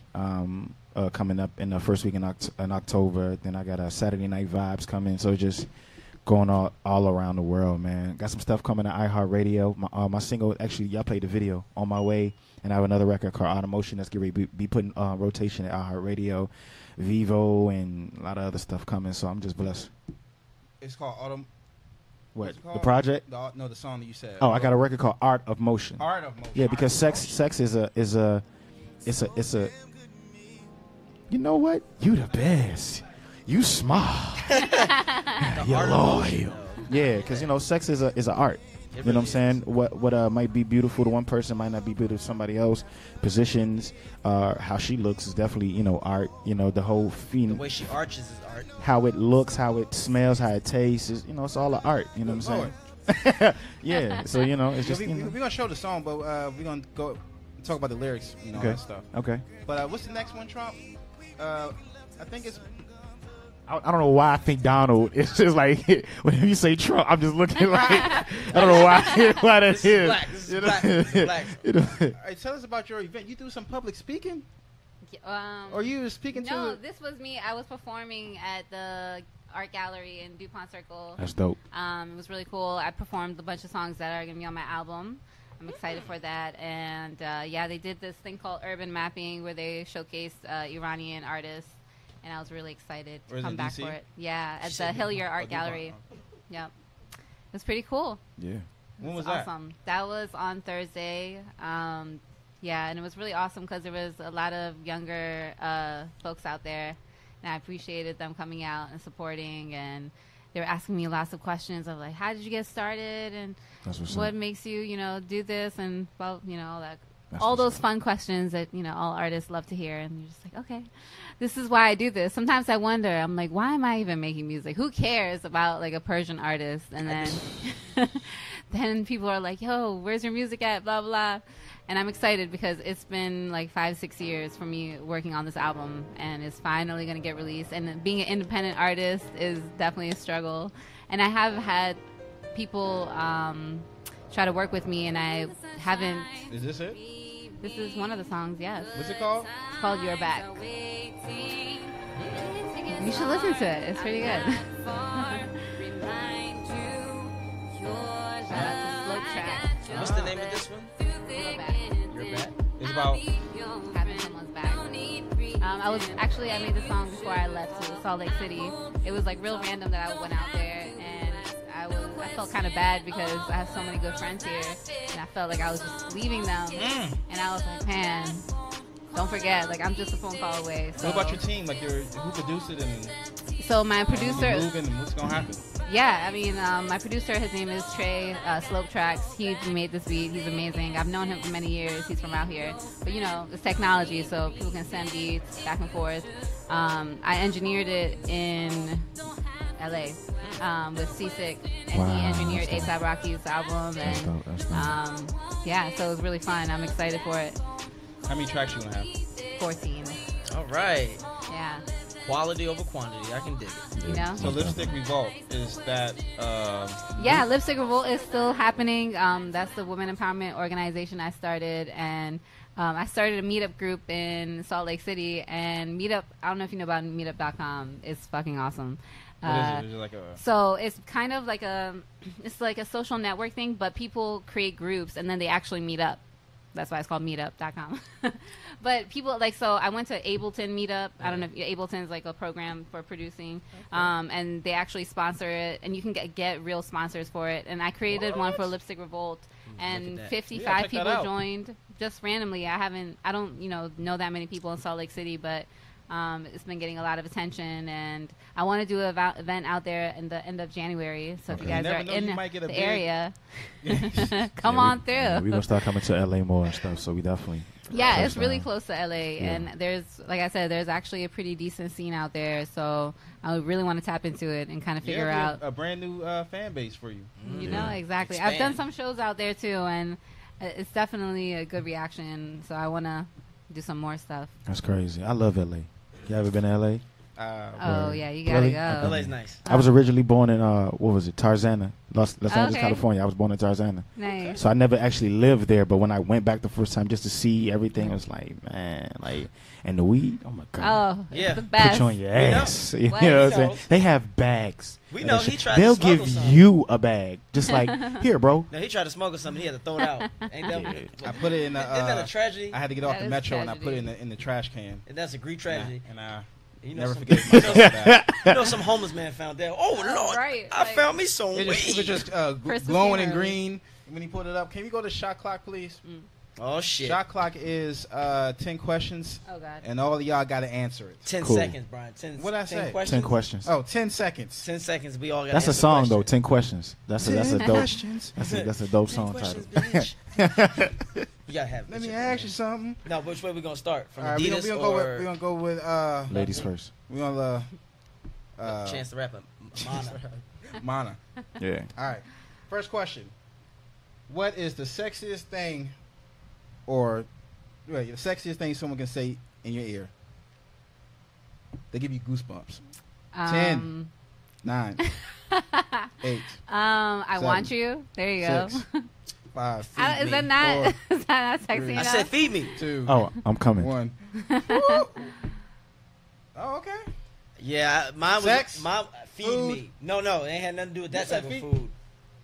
um, uh, coming up in the first week in, Oct- in October. Then I got a Saturday Night Vibes coming. So just going all, all around the world, man. Got some stuff coming to iHeartRadio. My, uh, my single, actually, y'all played the video, On My Way. And I have another record called Automotion that's going to be, be put in uh, rotation at iHeartRadio, Vivo, and a lot of other stuff coming. So I'm just blessed. It's called Autumn. What, What's it the called? project? The, no, the song that you said. Oh, I got a record called Art of Motion. Art of Motion. Yeah, because Art of sex Motion. sex is a is a it's a it's a you know what? You the best. You smart. You're art of motion, loyal. Yeah, because you know, sex is a is an art. You know what I'm saying? What what uh, might be beautiful to one person might not be beautiful to somebody else. Positions, uh, how she looks is definitely, you know, art. You know, the whole The fiend, way she arches is art. how it looks, how it smells, how it tastes. Is, you know, it's all an art. You know what I'm saying? Yeah. So you know, it's Yeah, just we, you we, know. we're gonna show the song, but uh, we're gonna go talk about the lyrics, you know, Okay. that stuff. Okay. But uh, what's the next one, Trump? Uh, I think it's I, I don't know why I think Donald. It's just like whenever you say Trump, I'm just looking like I don't know why why that This is. is black. This is You know? black. This is black. You know? All right, tell us about your event. You do some public speaking, Um, or you were speaking no, to? this was me. I was performing at the art gallery in DuPont Circle. That's dope. Um, it was really cool. I performed a bunch of songs that are going to be on my album. I'm excited for that. And uh, yeah, they did this thing called urban mapping where they showcased uh, Iranian artists. And I was really excited to Where is it, come back D C? for it. Yeah, at She the said Hillier DuPont. Art Oh, DuPont. Gallery. Yep. It was pretty cool. Yeah. When It was that? awesome. That was on Thursday. Um, yeah, and it was really awesome because there was a lot of younger uh, folks out there, and I appreciated them coming out and supporting. And they were asking me lots of questions of like, how did you get started, and That's what's what up. makes you, you know, do this, and well, you know, all that, That's all what's those up. fun questions that you know all artists love to hear. And you're just like, okay, this is why I do this. Sometimes I wonder, I'm like, why am I even making music? Who cares about like a Persian artist? And then. Then people are like, yo, where's your music at? Blah, blah. And I'm excited because it's been like five, six years for me working on this album, and it's finally going to get released. And being an independent artist is definitely a struggle. And I have had people um, try to work with me, and I haven't. Is this it? This is one of the songs, yes. What's it called? It's called You're Back. You should listen to it. It's pretty good. Slow track. What's the name of this one? You're Back. You're back. It's about. Having someone's back. Um, I was actually I made the song before I left to Salt Lake City. It was like real random that I went out there, and I was I felt kind of bad because I have so many good friends here, and I felt like I was just leaving them. Mm. And I was like, man, don't forget, like I'm just a phone call away. So. What about your team? Like, your who produced it and So my producer. you moving and what's gonna happen? Yeah, I mean, um, my producer, his name is Trey uh, Slope Tracks. He made this beat. He's amazing. I've known him for many years. He's from out here. But, you know, it's technology, so people can send beats back and forth. Um, I engineered it in L A um, with Seasick, and Wow, he engineered that's A$AP Rocky's album. That's And, dope, that's dope. um, yeah, so it was really fun. I'm excited for it. How many tracks you gonna have? fourteen. All right. Yeah. Quality over quantity. I can dig it. You know? So Lipstick Revolt, is that uh, Yeah, Lipstick Revolt is still happening. Um, that's the women empowerment organization I started, and um, I started a meetup group in Salt Lake City. And Meetup, I don't know if you know about meetup dot com. It's fucking awesome. What is Uh, it? Is it like a So it's kind of like a, it's like a social network thing, but people create groups and then they actually meet up. That's why it's called meetup dot com. But people, like, so I went to Ableton Meetup. I don't know if Ableton is like a program for producing. Um, and they actually sponsor it, and you can get, get real sponsors for it. And I created one for Lipstick Revolt, and that. fifty-five Yeah, check that people out. joined just randomly. I haven't, I don't, you know, know that many people in Salt Lake City, but um, it's been getting a lot of attention. And I want to do an eva- event out there in the end of January. So if you Okay. You guys never are know, in you might get a the big- area, come Yeah, on we, through. Yeah, we're gonna start coming to L A more and stuff, so we definitely. Yeah, close it's really down. close to L A, Yeah. and there's, like I said, there's actually a pretty decent scene out there. So I really want to tap into it and kind of figure yeah, out. a, a brand new uh, fan base for you. You Yeah. know, exactly. I've done Expand. some shows out there too, and it's definitely a good reaction. So I want to do some more stuff. That's crazy. I love L A. You ever been to L A? Uh, Oh Word. yeah, you gotta Really? go. Okay. L A's nice. I was originally born in uh, what was it, Tarzana, Los, Los Angeles, Okay. California. I was born in Tarzana, Nice. so I never actually lived there. But when I went back the first time just to see everything, I was like, man, like, and the weed, oh my god, Oh, Yeah. it's the Put best. put you on your We know. ass. You know What? what I'm We saying? know. They have bags. We of know that he shit. tried to They'll smuggle give some. you a bag, just like here, bro. No, he tried to smuggle something. He had to throw it out. Ain't that? I put it in the. Isn't that Uh, a tragedy? I had to get off That the is metro and I tragedy. put it in the in the trash can. And that's a Greek tragedy. And I You know never some, forget you know, myself for that. you know some homeless man found that. Oh Lord! Right, I like- found me some It, weed. just, it was just uh, gl- Christmas glowing Eve in early. green. When he pulled it up, can we go to shot clock, please? oh shit! Shot clock is uh, ten questions, Oh god. and all of y'all got to answer it. Ten Cool. seconds, Brian. Ten. What'd I ten say? Questions? Ten questions. Oh, ten seconds. Ten seconds. We all got. That's a song though. Ten questions. That's a that's a Ten dope. questions. That's a that's a dope Ten song questions, title. bitch. You gotta have. Let this me shit, ask man. you something. No, which way we gonna start? From All right, we Adidas gonna, we gonna or go with we gonna go with uh, Ladies first. we gonna uh, uh, Chance the Rapper? Mana. Mana. Yeah. All right. First question. What is the sexiest thing, or wait, the sexiest thing someone can say in your ear? They give you goosebumps. Ten. Um, Nine. Eight. Um, I Seven. want you. There you go. Six. Five. I, is me. that not? Four. Is that not sexy Three. I enough? said feed me. Two. Oh, I'm coming. One. Woo. Oh, okay. Yeah, mine was Sex? my feed Food? me. No, no, it ain't had nothing to do with that You said type of feed- food.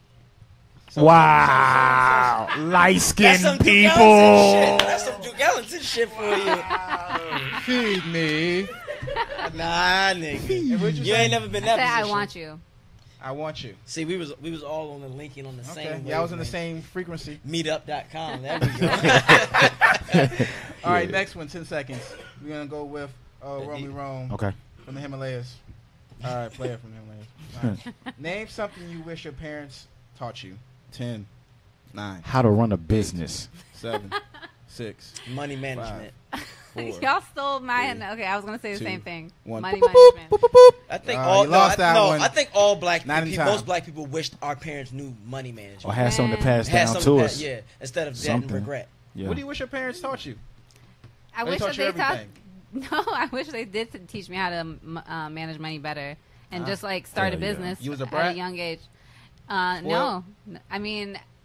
Wow, light That's skinned some Duke people. Ellington shit. That's some Duke Ellington shit for you. Feed me. Nah, nigga. And what'd you You say? ain't never been I that said I position. want you. I want you. See, we was we was all on the linking on the Okay. same. Yeah, I was in the wavelength. same frequency. Meetup dot com. There we go. All right, next one. Ten seconds. We're gonna go with uh, Romee Rome Okay. from the Himalayas. All right, player from the Himalayas. All right. Name something you wish your parents taught you. Ten. Nine. How to run a business. Seven. Six. Money management. Four. Y'all stole my. Three, Okay, I was gonna say the two, same thing. one. Money Boop, boop, management. I think Uh, all you no, lost I, that no, one. I think all black Not in people, time. most black people wished our parents knew money management. Or had something to pass Had down something to pa- us. Yeah, instead of that Something. and regret. Yeah. What do you wish your parents taught you? I They wish taught that you they taught. everything. No, I wish they did t- teach me how to m- uh, manage money better and Ah. just like start a Hell yeah. business You was a at brat? a young age. Uh, no, Spoiled? N- I mean,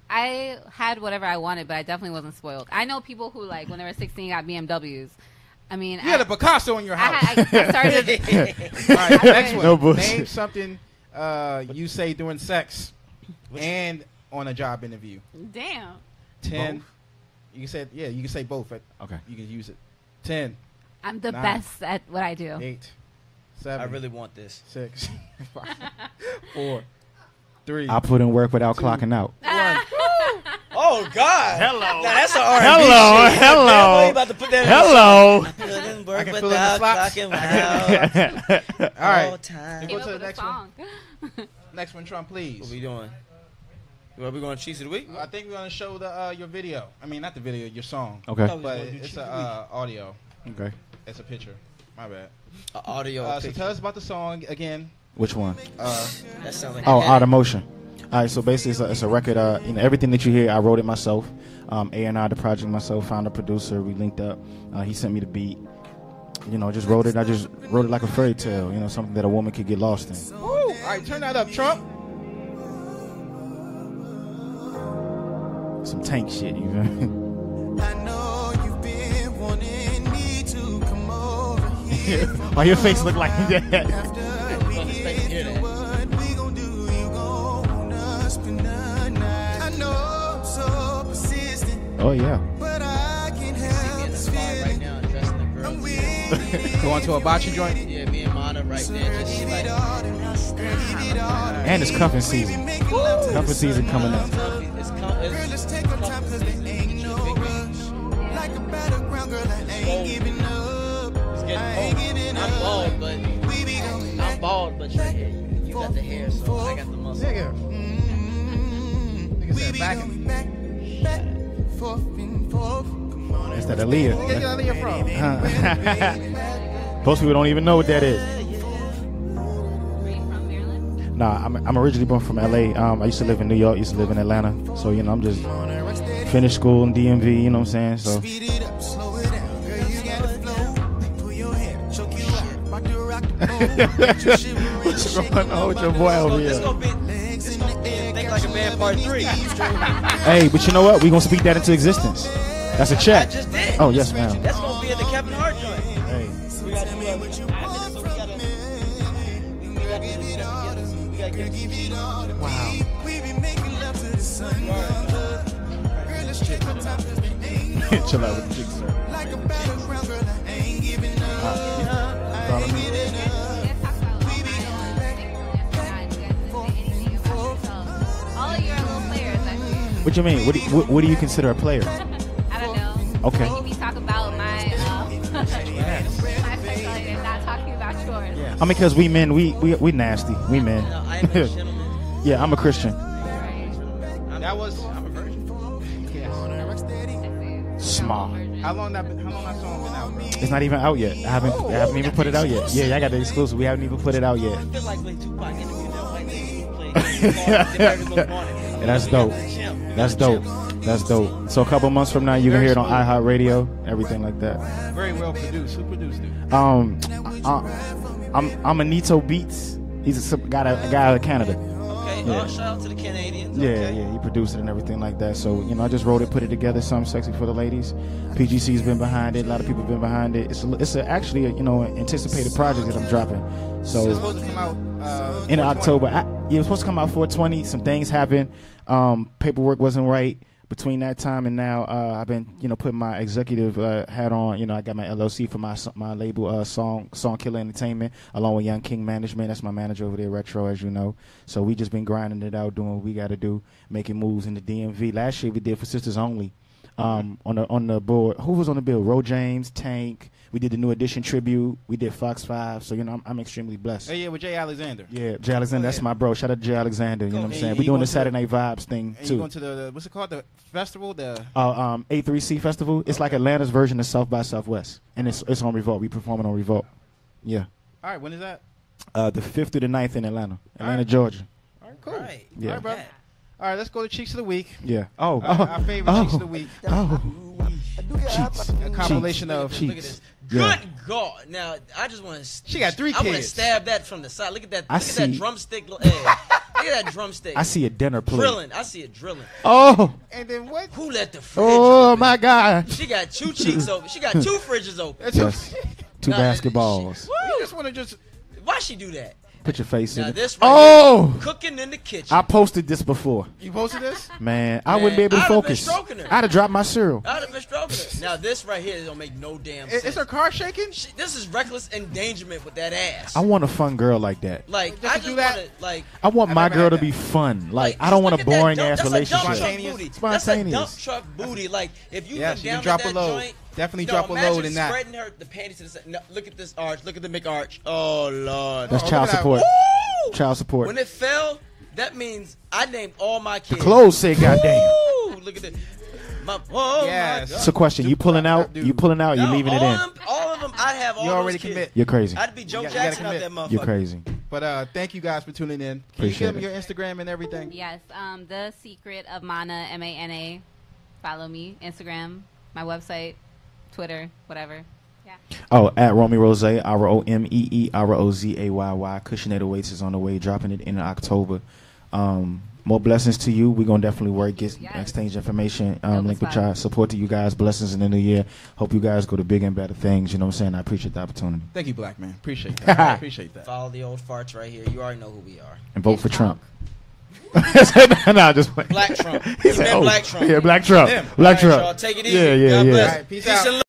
I had whatever I wanted, but I definitely wasn't spoiled. I know people who, like, when they were sixteen, got B M Ws. I mean, you had a Picasso in your house. I, I, I started. All right, next one. No bullshit. Name something uh, you say during sex and on a job interview. Damn. Ten. Both? You can say yeah. You can say both. Okay. You can use it. Ten. I'm the nine, best at what I do. Eight. Seven. I really want this. Six. Five. Four. Three. I put in work without two, clocking out. One. Oh God! Hello. Now that's an R and B Hello. shit. Hello. Damn, you about to put that in Hello. I put in work I can fill in the without slots. clocking out. All right. All time. Go to the Came up with a next song. one. Next one, Trump, please. What we doing? What we going to Cheese of the Week? I think we're gonna show the uh, your video. I mean, not the video, your song. Okay. Oh, we But gonna do it's Cheese a of the Week. uh, audio. Okay. It's a picture. My bad. Uh, audio. Uh, so picture. tell us about the song again. Which one? Uh, That sounds like Oh, a Out of Motion. All right, so basically it's a, it's a record. Uh, you know, everything that you hear, I wrote it myself. Um, A and R the project myself, found a producer. We linked up. Uh, he sent me the beat. You know, just wrote it. I just wrote it like a fairy tale. You know, something that a woman could get lost in. Woo! All right, turn that up, Trump. Some tank shit. You know? I know you've been wanting me to come over here. Why your face look like that? After we get to what we gon' do, you gon' wanna spend the night. I know I'm so persistent, Oh yeah. but I can't help this feeling. now, dressed in the I'm with Going to a bocce joint. Yeah, me and Mana right there. Just give like, it all to me. Give it all to me. And it's cuffing season. Make love to Cuffing the season coming up. it's, com- Girl, it's, let's take our time cause there ain't no rush. Like a battleground, girl, I ain't giving up. it's getting I ain't cold. giving I'm up. bald, but We be going I'm back. bald, but your hair, you, you got the hair, so I got the muscle. Nigga. Nigga We said be back going and back, back, forth and forth. Come on, That's that Aaliyah. Where you get Aaliyah from? Huh. Most people don't even know what that is. Are you from Maryland? Nah, I'm I'm originally born from L A. Um, I used to live in New York. Used to live in Atlanta. So you know, I'm just finished school in D M V. You know what I'm saying? So Speed it up, slow it down, girl, you got the flow. Pull your hair, choke you out, about to rock the boat. Get you shivering, what's shaking going on with your boy over This here? gonna be, this gonna be Think Like a Man Part three. Hey, but you know what? We gonna speak that into existence. That's a I check. just did. Oh yes, ma'am. That's gonna be at the Kevin Hart joint. Hey. We gotta do that. After this, so we gotta, we gotta do this together. We gotta get this. Wow. We be making love to the sun. Girl, let's take our time 'cause there ain't no Chill out with the jig, sir. like a battleground, girl, I ain't giving up. I ain't giving up. We be going back, All of you are little players, I see. What you mean? What do you, what, what do you consider a player? I don't know. Okay. Making me talk about my, uh, my sexuality and not talking about yours. I mean, because we men, we, we we nasty. We men. No, I am a gentleman. Yeah, I'm a Christian. That was. I'm a virgin. Small. How long that? Been, how long that song been out, bro? It's not even out yet. I haven't I haven't even put it out yet. Yeah, I got the exclusive. We haven't even put it out yet. I feel like when Tupac interviewed that white lady who played And that's dope. That's dope. That's dope. So a couple months from now, you can hear it on iHeartRadio, everything like that. Very well produced. Who produced it? Um, I, I'm I'm Anito Beats. He's a guy, a guy out of Canada. Okay, Yeah. oh, shout out to the Canadians. Yeah, okay. yeah, he produced it and everything like that. So, you know, I just wrote it, put it together, something sexy for the ladies. P G C's been behind it. A lot of people have been behind it. It's a, it's a, actually a, you know, an anticipated project that I'm dropping. So It's supposed to come out uh, in four twenty. October, I, yeah, it was supposed to come out four twenty. Some things happened. Um, paperwork wasn't right. Between that time and now, uh, I've been, you know, putting my executive uh, hat on. You know, I got my L L C for my my label, uh, Song Song Killer Entertainment, along with Young King Management. That's my manager over there, Retro, as you know. So we just been grinding it out, doing what we got to do, making moves in the D M V. Last year we did for Sisters Only. Um, on the on the board, who was on the bill? Ro James, Tank. We did the New Edition tribute. We did Fox Five. So you know, I'm, I'm extremely blessed. Oh, yeah, with Jay Alexander. Yeah, Jay Alexander, Oh, that's yeah. my bro. Shout out to Jay Alexander. You know what I'm And saying? you We doing going the to Saturday Night Vibes thing And you too. going to the, the what's it called? The festival? The Uh, um, A three C Festival. It's like Atlanta's version of South by Southwest, and it's it's on Revolt. We performing on Revolt. Yeah, all right. When is that? uh, the fifth through the ninth in Atlanta, Atlanta, right. Georgia. All right, cool. Right. Yeah. All right, brother. All right, let's go to Cheeks of the Week. Yeah. Oh, Our, oh, our favorite oh, Cheeks of the Week. Oh, cheeks. A compilation of. Look at this. Good Yeah. God! Now I just want to. She got three I want to kids. stab that from the side. Look at that. I Look at that see. drumstick. Hey, look at at that drumstick. I see a dinner plate. Drilling. I see it drilling. Oh. And then what? Who let the fridge Oh open? my God. She got two cheeks open. She got two fridges open. Yes. Two Nah, basketballs. She, You just want to just. why she do that? Put your face Now in it. this right Oh. here, cooking in the kitchen. I posted this before. You posted this? Man, I Man, wouldn't be able to I'd have been focus. stroking her. I'd have dropped my cereal. I'd have been stroking it. Now this right here don't make no damn Is, sense. is her car shaking? She, this is reckless endangerment with that ass. I want a fun girl like that. like Just I to just do that? want to like. I want I've my never girl had to that. be fun. Like, like, I don't want a look at that boring dump- ass that's relationship. A dump truck Spontaneous. booty. That's a Spontaneous. dump truck booty. Like if you Yes, went you down can drop at a that load. joint, Definitely no, drop a imagine load in that. spreading her the panties to the side. No, look at this arch. Look at the big arch. Oh lord. That's Oh, child look at that. support. Woo! Child support. When it fell, that means I named all my The kids. clothes say goddamn. Woo! Look at this. My, oh Yes. my God. It's a question. You pulling out? dude. You pulling out? You No, leaving it all in? Of them, all of them, I'd have all You those already kids. commit. You're crazy. I'd be Joe You gotta- you gotta Jackson out that commit. motherfucker. You're crazy. But uh, thank you guys for tuning in. Can Appreciate you give it. them your Instagram and everything? Yes, um, The Secret of Mana, M A N A. Follow me, Instagram, my website, Twitter, whatever. Yeah. Oh, at Romee Rose, R O M E E R O Z A Y Y. Cushionator Waits is on the way, dropping it in October. Um, more blessings to you. We're going to definitely work, get Yes. exchange information, Dope um, as link with fuck. y'all. Support to you guys. Blessings in the new year. Hope you guys go to bigger and better things. You know what I'm saying? I appreciate the opportunity. Thank you, Black man. Appreciate that. I appreciate that. Follow the old farts right here. You already know who we are. And vote It's for Trump. Trump. no, just playing. Black Trump. He You said, meant oh, Black Trump. Yeah, Black Trump. Him. Black All right, Trump. y'all, take it easy. Yeah, yeah, God yeah. bless. All right, peace Peace out. and love.